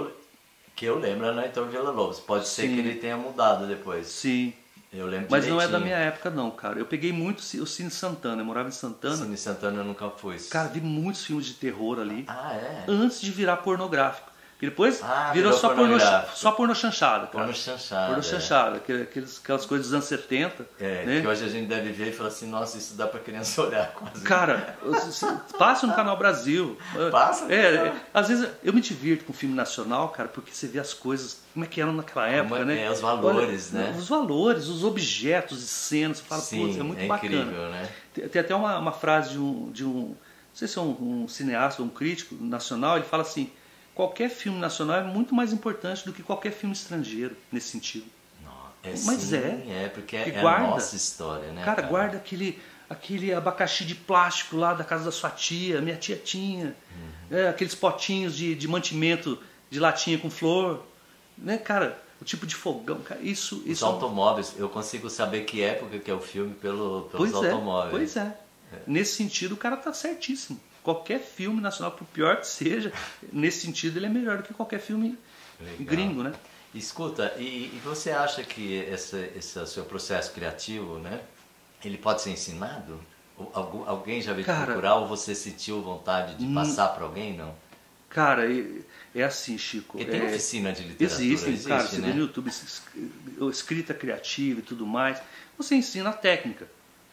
Que eu lembro é no Heitor Villa-Lobos. Pode ser que ele tenha mudado depois. Sim. Eu lembro Mas direitinho. não é da minha época não, cara. Eu peguei muito o Cine Santana, eu morava em Santana. Cine Santana eu nunca fui. Cara, vi muitos filmes de terror ali. Ah, é? Antes de virar pornográfico. E depois virou só porno chanchada. Porno chanchada. Porno chanchada, aquelas coisas dos anos 70. Né? Que hoje a gente deve ver e falar assim, nossa, isso dá pra criança olhar quase. Cara, passa no Canal Brasil. Passa? Às vezes eu me divirto com filme nacional, cara, porque você vê as coisas, como é que eram naquela época, né? Os valores, né? Os valores, os objetos de cena, você fala, pô, é muito bacana. Incrível, né? Tem até uma frase de um não sei se é um cineasta ou um crítico nacional, ele fala assim: qualquer filme nacional é muito mais importante do que qualquer filme estrangeiro, nesse sentido. Mas porque guarda, a nossa história, né? Cara, guarda aquele abacaxi de plástico lá da casa da sua tia, minha tia tinha. Aqueles potinhos de mantimento de latinha com flor. Né, cara? O tipo de fogão, cara. Os automóveis, eu consigo saber que época que é o filme pelos automóveis. Pois é. Nesse sentido, o cara tá certíssimo. Qualquer filme nacional, por pior que seja, nesse sentido ele é melhor do que qualquer filme gringo, né? Escuta, e você acha que esse seu processo criativo, né, ele pode ser ensinado? Alguém já veio te procurar ou você sentiu vontade de passar para alguém, não? Cara, é assim, Chico. E tem oficina de literatura? Existe, cara, você vê no YouTube escrita criativa e tudo mais. Você ensina a técnica.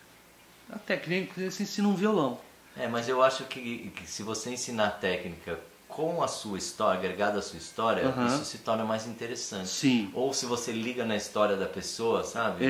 A técnica, você ensina um violão. Mas eu acho que se você ensinar a técnica com a sua história, agregada à sua história, isso se torna mais interessante. Sim. Ou se você liga na história da pessoa, sabe?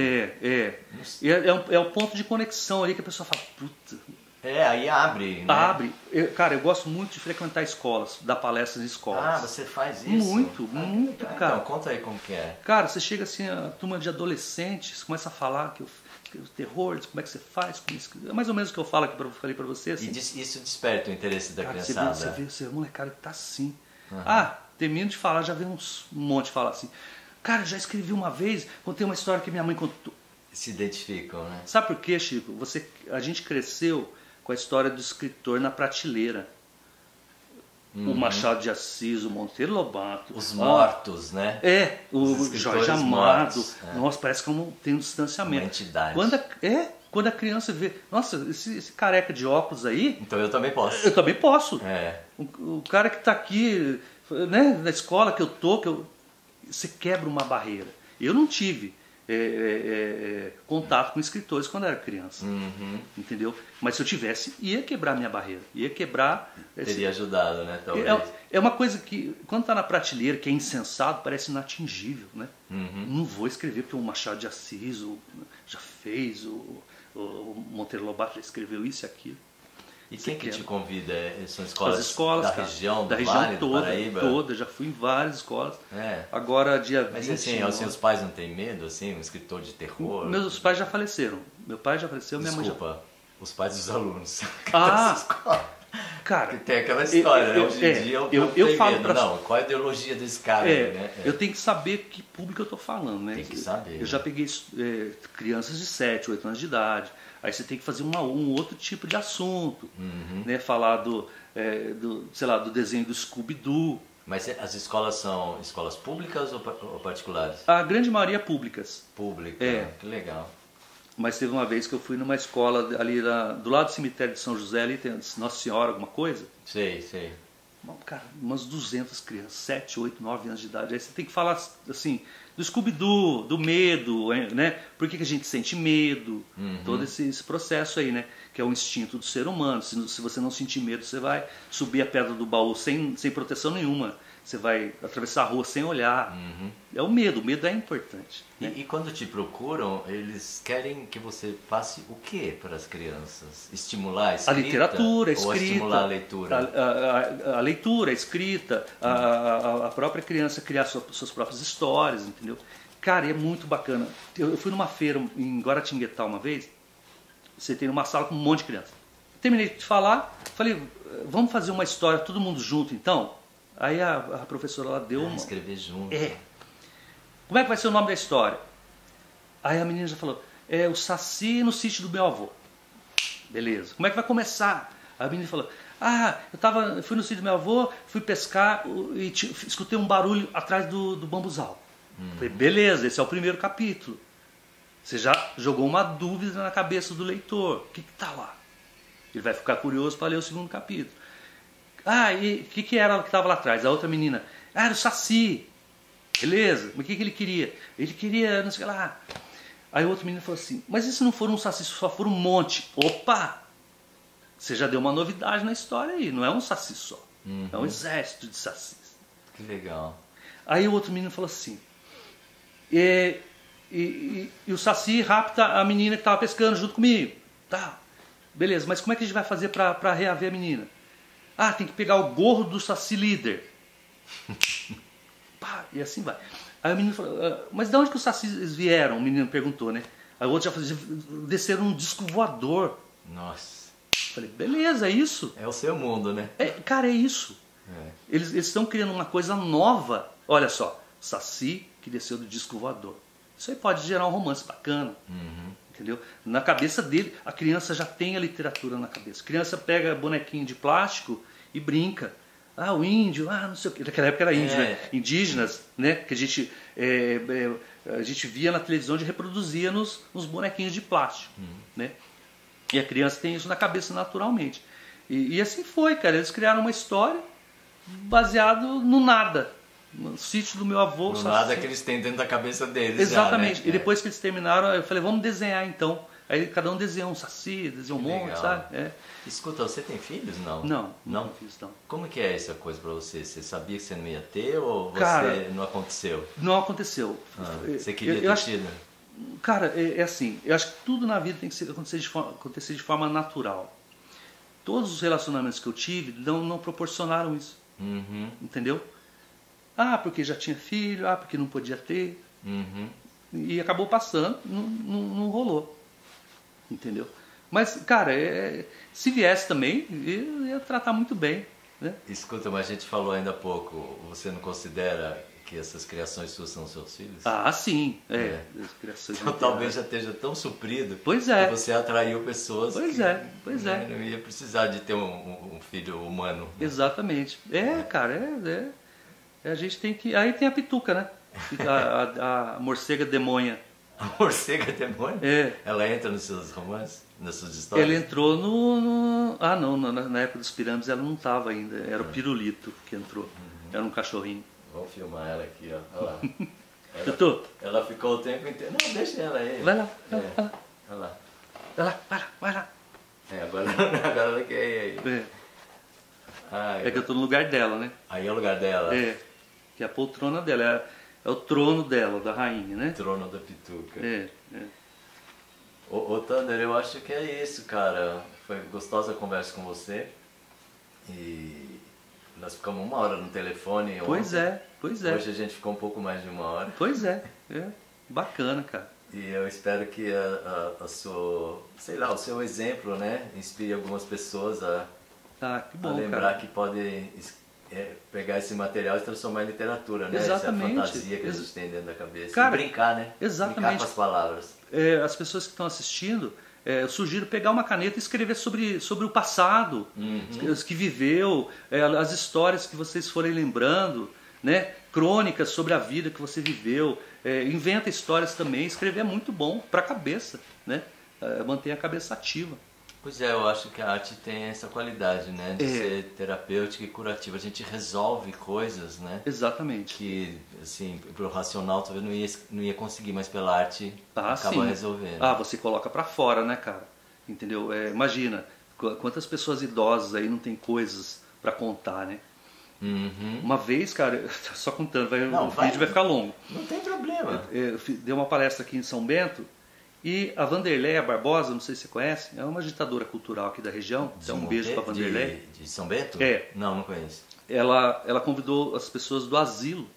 É um ponto de conexão ali que a pessoa fala, puta. Aí abre, né? Abre. Cara, eu gosto muito de frequentar escolas, dar palestras em escolas. Ah, você faz isso? Muito, cara. Então, conta aí como que é. Cara, você chega assim, a turma de adolescentes, começa a falar que o terror, como é que você faz, é mais ou menos o que eu falo aqui falei pra você. Assim. E isso desperta o interesse da criançada. Você vê, molecada que tá assim. Termino de falar, já vem um monte falar assim. Cara, já escrevi uma vez, contei uma história que minha mãe contou. Se identificam, né? Sabe por quê, Chico? A gente cresceu com a história do escritor na prateleira. O Machado de Assis, o Monteiro Lobato. Os mortos, né? O Jorge Amado. Nossa, parece que tem um distanciamento. Uma entidade. Quando a criança vê, nossa, esse careca de óculos aí... Então eu também posso. Eu também posso. O cara que está aqui, né, na escola que eu tô, você quebra uma barreira. Eu não tive contato com escritores quando eu era criança, entendeu? Mas se eu tivesse, ia quebrar minha barreira, ia quebrar... Teria ajudado, né? Talvez. É uma coisa que, quando está na prateleira, que é insensado, parece inatingível, né? Não vou escrever porque o Machado de Assis já fez, o Monteiro Lobato já escreveu isso e aquilo. E quem que te convida? São escolas da cara, região, da região Vale, toda, do Paraíba? Toda, já fui em várias escolas. Agora, dia 20... Mas assim, os pais não têm medo, assim, um escritor de terror? Meus pais já faleceram. Meu pai já faleceu, minha mãe já... Desculpa, os pais dos alunos. Cara, tem aquela história, né? Hoje em dia eu falo medo. Não, qual é a ideologia desse cara? Né? Eu tenho que saber que público eu estou falando, né? Tem que saber. Eu já peguei crianças de 7, 8 anos de idade. Aí você tem que fazer um outro tipo de assunto, né? Falar do desenho do Scooby-Doo. Mas as escolas são escolas públicas ou particulares? A grande maioria públicas. Pública, que legal. Mas teve uma vez que eu fui numa escola ali do lado do cemitério de São José, ali tem Nossa Senhora, alguma coisa. Sei. Cara, umas 200 crianças, 7, 8, 9 anos de idade. Aí você tem que falar assim, do Scooby-Doo, do medo, né? Por que a gente sente medo? Todo esse processo aí, né? Que é o instinto do ser humano. Se você não sentir medo, você vai subir a pedra do baú sem proteção nenhuma. Você vai atravessar a rua sem olhar. É o medo é importante. Né? E quando te procuram, eles querem que você faça o que para as crianças? Estimular a escrita? A literatura, a escrita. Ou estimular a leitura? A leitura, a escrita, a própria criança criar suas próprias histórias, entendeu? Cara, é muito bacana. Eu fui numa feira em Guaratinguetá uma vez, você tem uma sala com um monte de criança. Terminei de falar, falei, vamos fazer uma história todo mundo junto então? Aí a professora lá deu uma... Escrever junto. Como é que vai ser o nome da história? Aí a menina já falou, o Saci no sítio do meu avô. Beleza. Como é que vai começar? Aí a menina falou, eu fui no sítio do meu avô, fui pescar e escutei um barulho atrás do bambuzal. Falei, beleza, esse é o primeiro capítulo. Você já jogou uma dúvida na cabeça do leitor. O que está lá? Ele vai ficar curioso para ler o segundo capítulo. E o que era que estava lá atrás? A outra menina, era o Saci. Beleza, mas o que ele queria? Ele queria, não sei o que lá. Aí o outro menino falou assim, mas e se não for um Saci, só for um monte? Opa! Você já deu uma novidade na história aí, não é um Saci só. É um exército de Sacis. Que legal. Aí o outro menino falou assim, e o Saci rapta a menina que estava pescando junto comigo. Tá, beleza, mas como é que a gente vai fazer para reaver a menina? Tem que pegar o gorro do Saci líder. E assim vai. Aí o menino falou, mas de onde que os Sacis vieram? O menino perguntou, né? Aí o outro já falou, desceram um disco voador. Nossa. Falei, beleza, é isso? É o seu mundo, né? Cara, é isso. Eles estão criando uma coisa nova. Olha só, Saci que desceu do disco voador. Isso aí pode gerar um romance bacana. Entendeu? Na cabeça dele, a criança já tem a literatura na cabeça. A criança pega bonequinho de plástico e brinca. O índio, não sei o que. Naquela época era índio, né? Indígenas, né? Que a gente via na televisão e reproduzia nos bonequinhos de plástico, né? E a criança tem isso na cabeça naturalmente. E assim foi, cara. Eles criaram uma história baseado no nada. No sítio do meu avô. No nada que eles têm dentro da cabeça deles. Exatamente. Já, né? E depois que eles terminaram, eu falei, vamos desenhar então. Aí cada um desenhou um Saci, desenhou um monte, sabe? Escuta, você tem filhos? Não. Não fiz, não. Como que é essa coisa pra você? Você sabia que você não ia ter ou você não aconteceu? Não aconteceu. Você queria ter tido? Cara, é assim, eu acho que tudo na vida tem que acontecer de forma natural. Todos os relacionamentos que eu tive não proporcionaram isso. Entendeu? Porque já tinha filho, porque não podia ter. E acabou passando, não rolou. Entendeu? Mas, cara, se viesse também, eu ia tratar muito bem. Né? Escuta, mas a gente falou ainda há pouco, você não considera que essas criações suas são seus filhos? Sim. As criações então talvez já esteja tão suprido que você atraiu pessoas que não ia precisar de ter um filho humano. Né? Exatamente. Cara, a gente tem que... Aí tem a pituca, né? A morcega demônia. A morcega demônia? Ela entra nos seus romances? Nas suas histórias? Ela entrou no... não, na época dos pirâmides ela não estava ainda. Era o Pirulito que entrou. Era um cachorrinho. Vamos filmar ela aqui, ó. Olha lá. Ela ficou o tempo inteiro. Não, deixa ela aí. Vai lá. Olha lá. Vai lá. Agora ela quer ir aí. É que eu tô no lugar dela, né? Aí é o lugar dela? Que é a poltrona dela. É o trono dela, da rainha, né? Trono da pituca. Ô Thunder, eu acho que é isso, cara. Foi gostosa a conversa com você. E nós ficamos 1 hora no telefone. Pois é. Hoje a gente ficou um pouco mais de 1 hora. Pois é. Bacana, cara. E eu espero que o seu exemplo, né, inspire algumas pessoas que bom, lembrar, cara, que podem pegar esse material e transformar em literatura, né? Exatamente. Essa fantasia que a gente tem dentro da cabeça. Cara, e brincar, né? Exatamente. Brincar com as palavras. As pessoas que estão assistindo, eu sugiro pegar uma caneta e escrever sobre o passado, os que viveu, as histórias que vocês forem lembrando, né? Crônicas sobre a vida que você viveu, inventa histórias também. Escrever é muito bom para a cabeça, né? Mantém a cabeça ativa. Pois é, eu acho que a arte tem essa qualidade, né? De ser terapêutica e curativa. A gente resolve coisas, né? Exatamente. Que, assim, pelo racional talvez não ia conseguir, mas pela arte acaba resolvendo. Você coloca pra fora, né, cara? Entendeu? Imagina, quantas pessoas idosas aí não tem coisas pra contar, né? Uhum. Uma vez, cara, só contando, o vídeo vai ficar longo. Não tem problema. Eu dei uma palestra aqui em São Bento e a Vanderleia Barbosa, não sei se você conhece, é uma agitadora cultural aqui da região. Então um beijo pra Vanderleia. De São Bento? Não conheço. Ela convidou as pessoas do asilo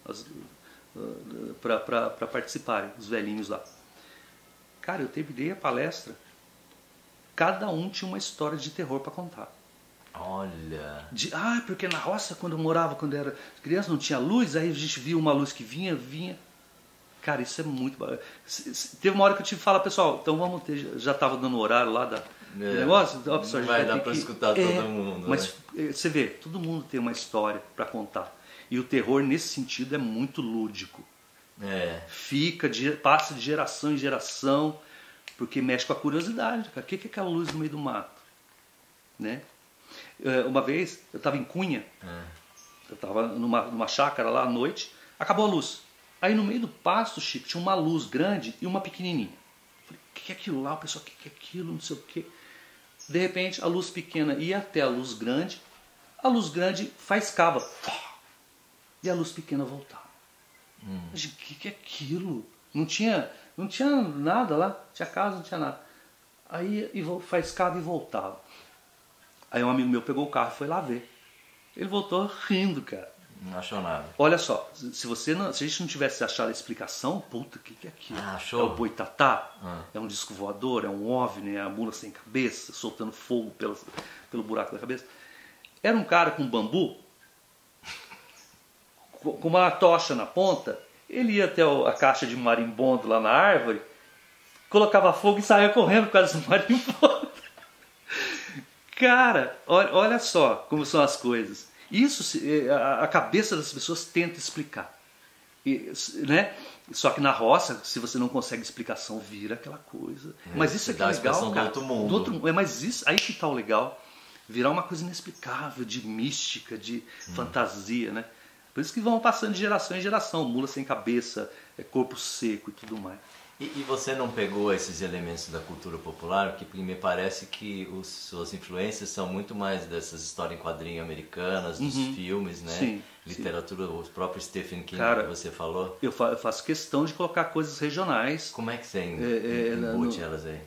para participarem, os velhinhos lá. Cara, eu terminei a palestra, cada um tinha uma história de terror para contar. Olha. Porque na roça, quando eu morava, quando eu era criança, não tinha luz, aí a gente via uma luz que vinha. Cara, isso é muito bacana. Teve uma hora que eu tive que falar, pessoal, então vamos ter. Já estava dando o horário lá do negócio. Então, pessoal, não vai dar para escutar todo mundo. Mas você vê, todo mundo tem uma história para contar. E o terror, nesse sentido, é muito lúdico. Passa de geração em geração, porque mexe com a curiosidade. O que é aquela luz no meio do mato? Né? Uma vez, eu estava em Cunha, eu estava numa chácara lá à noite, acabou a luz. Aí no meio do pasto, Chico, tinha uma luz grande e uma pequenininha. Eu falei, o que é aquilo lá? O pessoal, o que é aquilo? Não sei o quê. De repente, a luz pequena ia até a luz grande faiscava. E a luz pequena voltava. O que é aquilo? Não tinha nada lá, tinha casa, não tinha nada. Aí faiscava e voltava. Aí um amigo meu pegou o carro e foi lá ver. Ele voltou rindo, cara. Não achou nada. Olha só, se a gente não tivesse achado a explicação, puta, o que é aquilo? Achou? É o boitatá? É um disco voador? É um OVNI? É a mula sem cabeça, soltando fogo pelo buraco da cabeça? Era um cara com bambu, com uma tocha na ponta, ele ia até a caixa de marimbondo lá na árvore, colocava fogo e saía correndo por causa do marimbondo. Cara, olha só como são as coisas. Isso a cabeça das pessoas tenta explicar. Né? Só que na roça, se você não consegue explicação, vira aquela coisa. Mas isso é que é legal, cara. Do outro mundo. Mas isso, aí que tá o legal. Virar uma coisa inexplicável, de mística, de fantasia, né? Por isso que vão passando de geração em geração. Mula sem cabeça, corpo seco e tudo mais. E você não pegou esses elementos da cultura popular? Porque me parece que suas influências são muito mais dessas histórias em quadrinho americanas, dos filmes, né? Sim, literatura, o próprio Stephen King, cara, que você falou. Eu faço questão de colocar coisas regionais. Como é que você embute elas aí?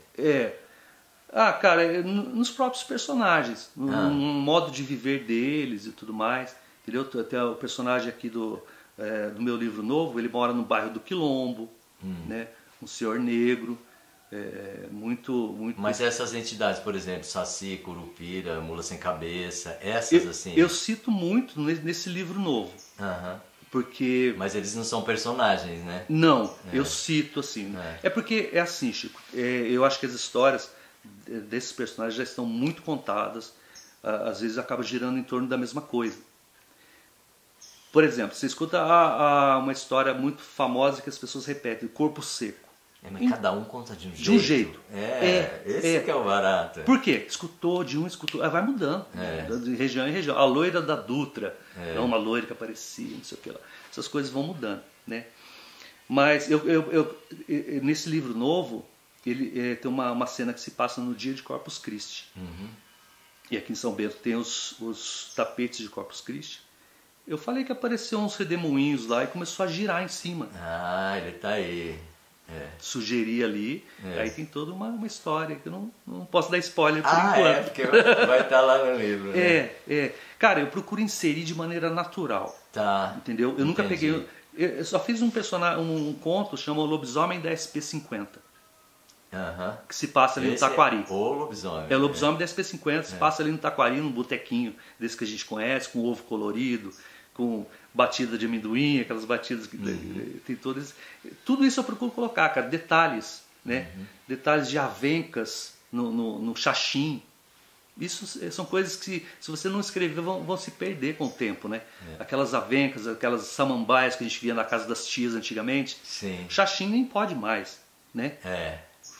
Cara, nos próprios personagens, no modo de viver deles e tudo mais. Entendeu? Até o personagem aqui do meu livro novo, ele mora no bairro do Quilombo, né? Um senhor negro, muito... Mas essas entidades, por exemplo, Saci, Curupira, Mula Sem Cabeça, essas assim... Eu cito muito nesse livro novo. Porque... Mas eles não são personagens, né? Não, eu cito assim. É porque é assim, Chico, eu acho que as histórias desses personagens já estão muito contadas, às vezes acaba girando em torno da mesma coisa. Por exemplo, você escuta uma história muito famosa que as pessoas repetem, Corpo Seco. Mas cada um conta de um jeito. De um jeito. Esse que é o barato. Por quê? Escutou, vai mudando. De região em região. A loira da Dutra. É uma loira que aparecia, não sei o que lá. Essas coisas vão mudando, né? Mas nesse livro novo, ele tem uma cena que se passa no dia de Corpus Christi. E aqui em São Bento tem os tapetes de Corpus Christi. Eu falei que apareceu uns redemoinhos lá e começou a girar em cima. Ele tá aí. Sugeri ali, aí tem toda uma história que eu não posso dar spoiler por enquanto. Porque vai estar lá no livro. Né? Cara, eu procuro inserir de maneira natural. Tá. Entendeu? Eu nunca peguei. Eu só fiz um conto chamado Lobisomem da SP50. Que se passa ali no Taquari. O lobisomem. É o lobisomem da SP50, se passa ali no Taquari, num botequinho desse que a gente conhece, com ovo colorido, com batida de amendoim, aquelas batidas que tem todas. Tudo isso eu procuro colocar, cara, detalhes, né? Detalhes de avencas no xaxim. Isso são coisas que, se você não escrever, vão se perder com o tempo, né? Aquelas avencas, aquelas samambaias que a gente via na casa das tias antigamente. Sim. Xaxim nem pode mais, né?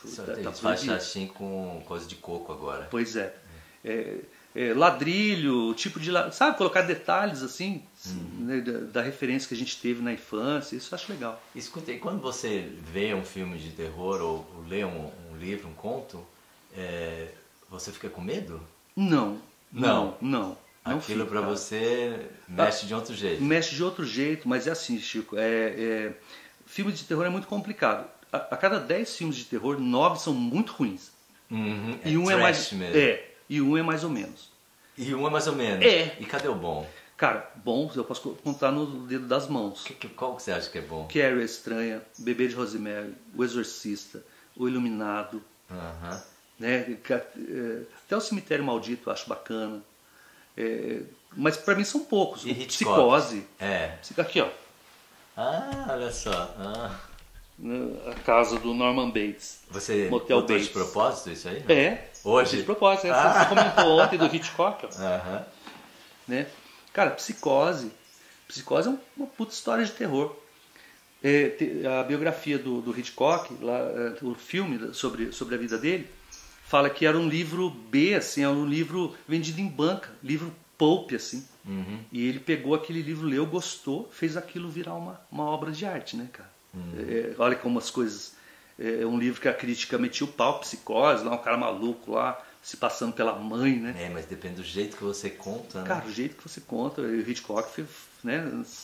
Eles fazem xaxim com coisa de coco agora. Pois é. Ladrilho, tipo de... Sabe, colocar detalhes assim, né, da referência que a gente teve na infância, isso eu acho legal. Escuta, e quando você vê um filme de terror ou lê um livro, um conto, você fica com medo? Não. Aquilo para você mexe de outro jeito. Mexe de outro jeito, mas é assim, Chico, filme de terror é muito complicado. A cada 10 filmes de terror, 9 são muito ruins. E um é mais mesmo. E um é mais ou menos. E um é mais ou menos? E cadê o bom? Cara, bom, eu posso contar no dedo das mãos. Qual que você acha que é bom? Carrie a Estranha, Bebê de Rosemary, O Exorcista, O Iluminado. Né? Até O Cemitério Maldito eu acho bacana. Mas pra mim são poucos. E Psicose. Aqui, ó. Olha só. A casa do Norman Bates. Você Motel botou Bates. de propósito isso aí? Hoje? De propósito. Você comentou ontem do Hitchcock. Né? Cara, Psicose. Psicose é uma puta história de terror. A biografia do Hitchcock, lá, o filme sobre a vida dele, fala que era um livro B, assim, era um livro vendido em banca, livro pulp, assim. E ele pegou aquele livro, leu, gostou, fez aquilo virar uma obra de arte, né, cara? Olha como as coisas... É um livro que a crítica metia o pau, Psicose, lá um cara maluco lá, se passando pela mãe, né? Mas depende do jeito que você conta, né? Cara, o jeito que você conta, o Hitchcock fez, né,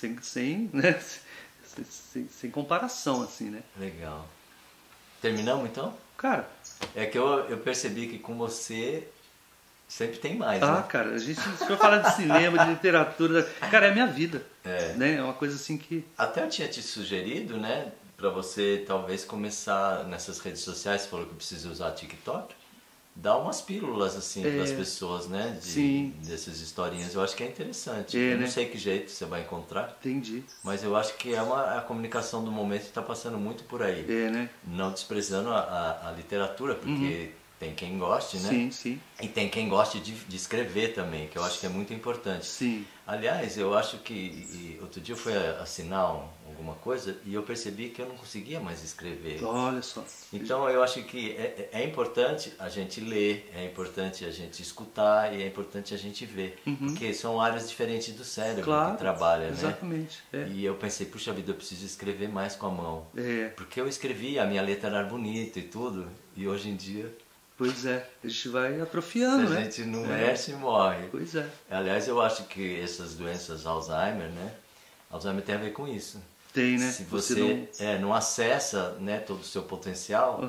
sem comparação, assim, né? Legal. Terminamos, então? Cara... É que eu percebi que com você sempre tem mais, né? Cara, se for falar de cinema, de literatura... Cara, é a minha vida. Né? É uma coisa assim que... Até eu tinha te sugerido, né? Pra você talvez começar nessas redes sociais, você falou que precisa usar TikTok, dá umas pílulas assim para as pessoas, né? Dessas historinhas. Eu acho que é interessante. Eu não sei que jeito você vai encontrar. Entendi. Mas eu acho que a comunicação do momento está passando muito por aí. Né? Não desprezando a literatura, porque tem quem goste, né? Sim. E tem quem goste de escrever também, que eu acho que é muito importante. Sim. Aliás, eu acho que outro dia eu fui assinar alguma coisa e eu percebi que eu não conseguia mais escrever. Olha só. Então eu acho que é importante a gente ler, é importante a gente escutar e é importante a gente ver. Porque são áreas diferentes do cérebro que trabalha, exatamente, né? E eu pensei, puxa vida, eu preciso escrever mais com a mão. Porque eu escrevi, a minha letra era bonita e tudo, e hoje em dia... Pois é, a gente vai atrofiando, né? Se a gente não mexe, morre. Pois é. Aliás, eu acho que essas doenças Alzheimer, né? Alzheimer tem a ver com isso. Tem, né? Se você não acessa, né, todo o seu potencial,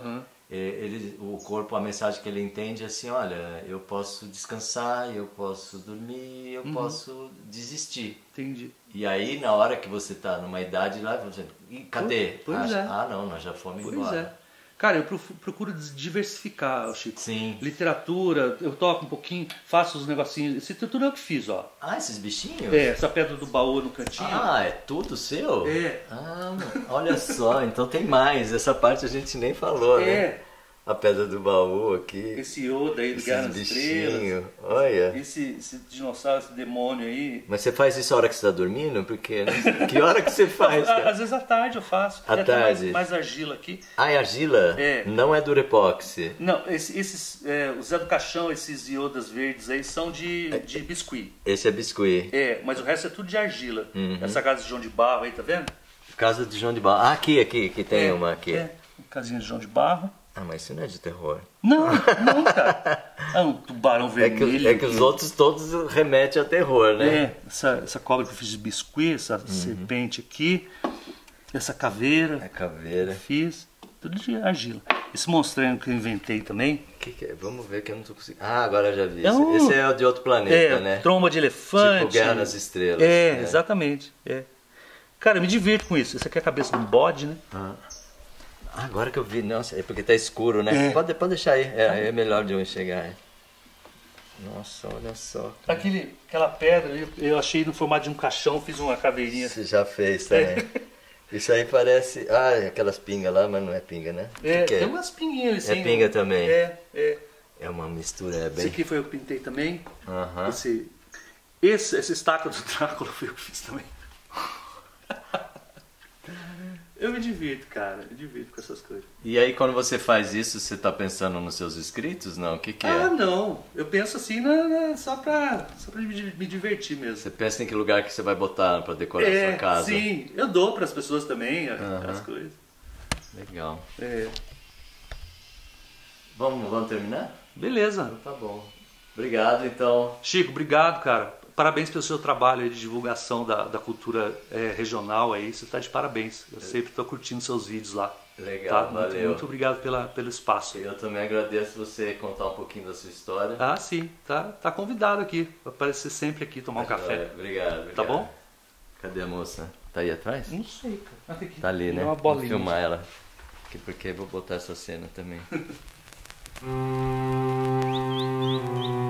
o corpo, a mensagem que ele entende é assim, olha, eu posso descansar, eu posso dormir, eu posso desistir. Entendi. E aí, na hora que você está numa idade lá, você... cadê? Não, nós já fomos embora. Cara, eu procuro diversificar, Chico. Sim. Literatura, eu toco um pouquinho, faço os negocinhos. Esse tudo é o que fiz, ó. Esses bichinhos? Essa pedra do baú no cantinho. É tudo seu? Olha só, então tem mais. Essa parte a gente nem falou, né? A pedra do baú aqui. Esse Yoda aí do Guerra nas Estrelas. Olha. Esse dinossauro, esse demônio aí. Mas você faz isso a hora que você está dormindo? Porque que hora que você faz, cara? Às vezes à tarde eu faço. À tarde? Mais argila aqui. É argila? Não é durepoxi? Não, esses o Zé do Caixão, esses iodas verdes aí são de biscuit. Esse é biscuit. Mas o resto é tudo de argila. Essa casa de João de Barro aí, tá vendo? Casa de João de Barro. Aqui, que tem uma aqui. Casinha de João de Barro. Mas isso não é de terror. Não, cara. Um tubarão vermelho. É que os outros todos remetem a terror, né? Essa cobra que eu fiz de biscuit, essa serpente aqui, essa caveira. A caveira. Que eu fiz, tudo de argila. Esse monstrengo que eu inventei também. Que é? Vamos ver que eu não tô conseguindo. Agora eu já vi. Esse é o de outro planeta, né? Tromba de elefante. Tipo Guerra nas Estrelas. Exatamente. Cara, eu me divirto com isso. Essa aqui é a cabeça de um bode, né? Agora que eu vi, nossa, é porque tá escuro, né? Pode deixar aí, é melhor de eu enxergar. Nossa, olha só. Aquela pedra eu achei no formato de um caixão, fiz uma caveirinha. Você já fez também. Isso aí parece. Aquelas pingas lá, mas não é pinga, né? Tem umas pinguinhas assim. É pinga também. É uma mistura, bem. Esse aqui foi eu que pintei também. Essa estátua do Drácula foi eu que fiz também. Eu me divirto, cara. Me divirto com essas coisas. E aí, quando você faz isso, você tá pensando nos seus inscritos? Não? O que é? Ah, não. Eu penso assim só pra me divertir mesmo. Você pensa em que lugar que você vai botar pra decorar a sua casa? Sim. Eu dou pras pessoas também as coisas. Legal. É. Vamos terminar? Beleza. Tá bom. Obrigado, então. Chico, obrigado, cara. Parabéns pelo seu trabalho aí de divulgação da cultura regional aí. Você está de parabéns. Eu sempre estou curtindo seus vídeos lá. Legal, tá? valeu. Muito obrigado pelo espaço. Eu também agradeço você contar um pouquinho da sua história. Ah, sim. Tá convidado aqui. Vai aparecer sempre aqui, tomar um café. Obrigado. Tá bom? Cadê a moça? Tá aí atrás? Não sei, cara. Tá ali, né? Uma bolinha. Vou filmar ela. Porque eu vou botar essa cena também.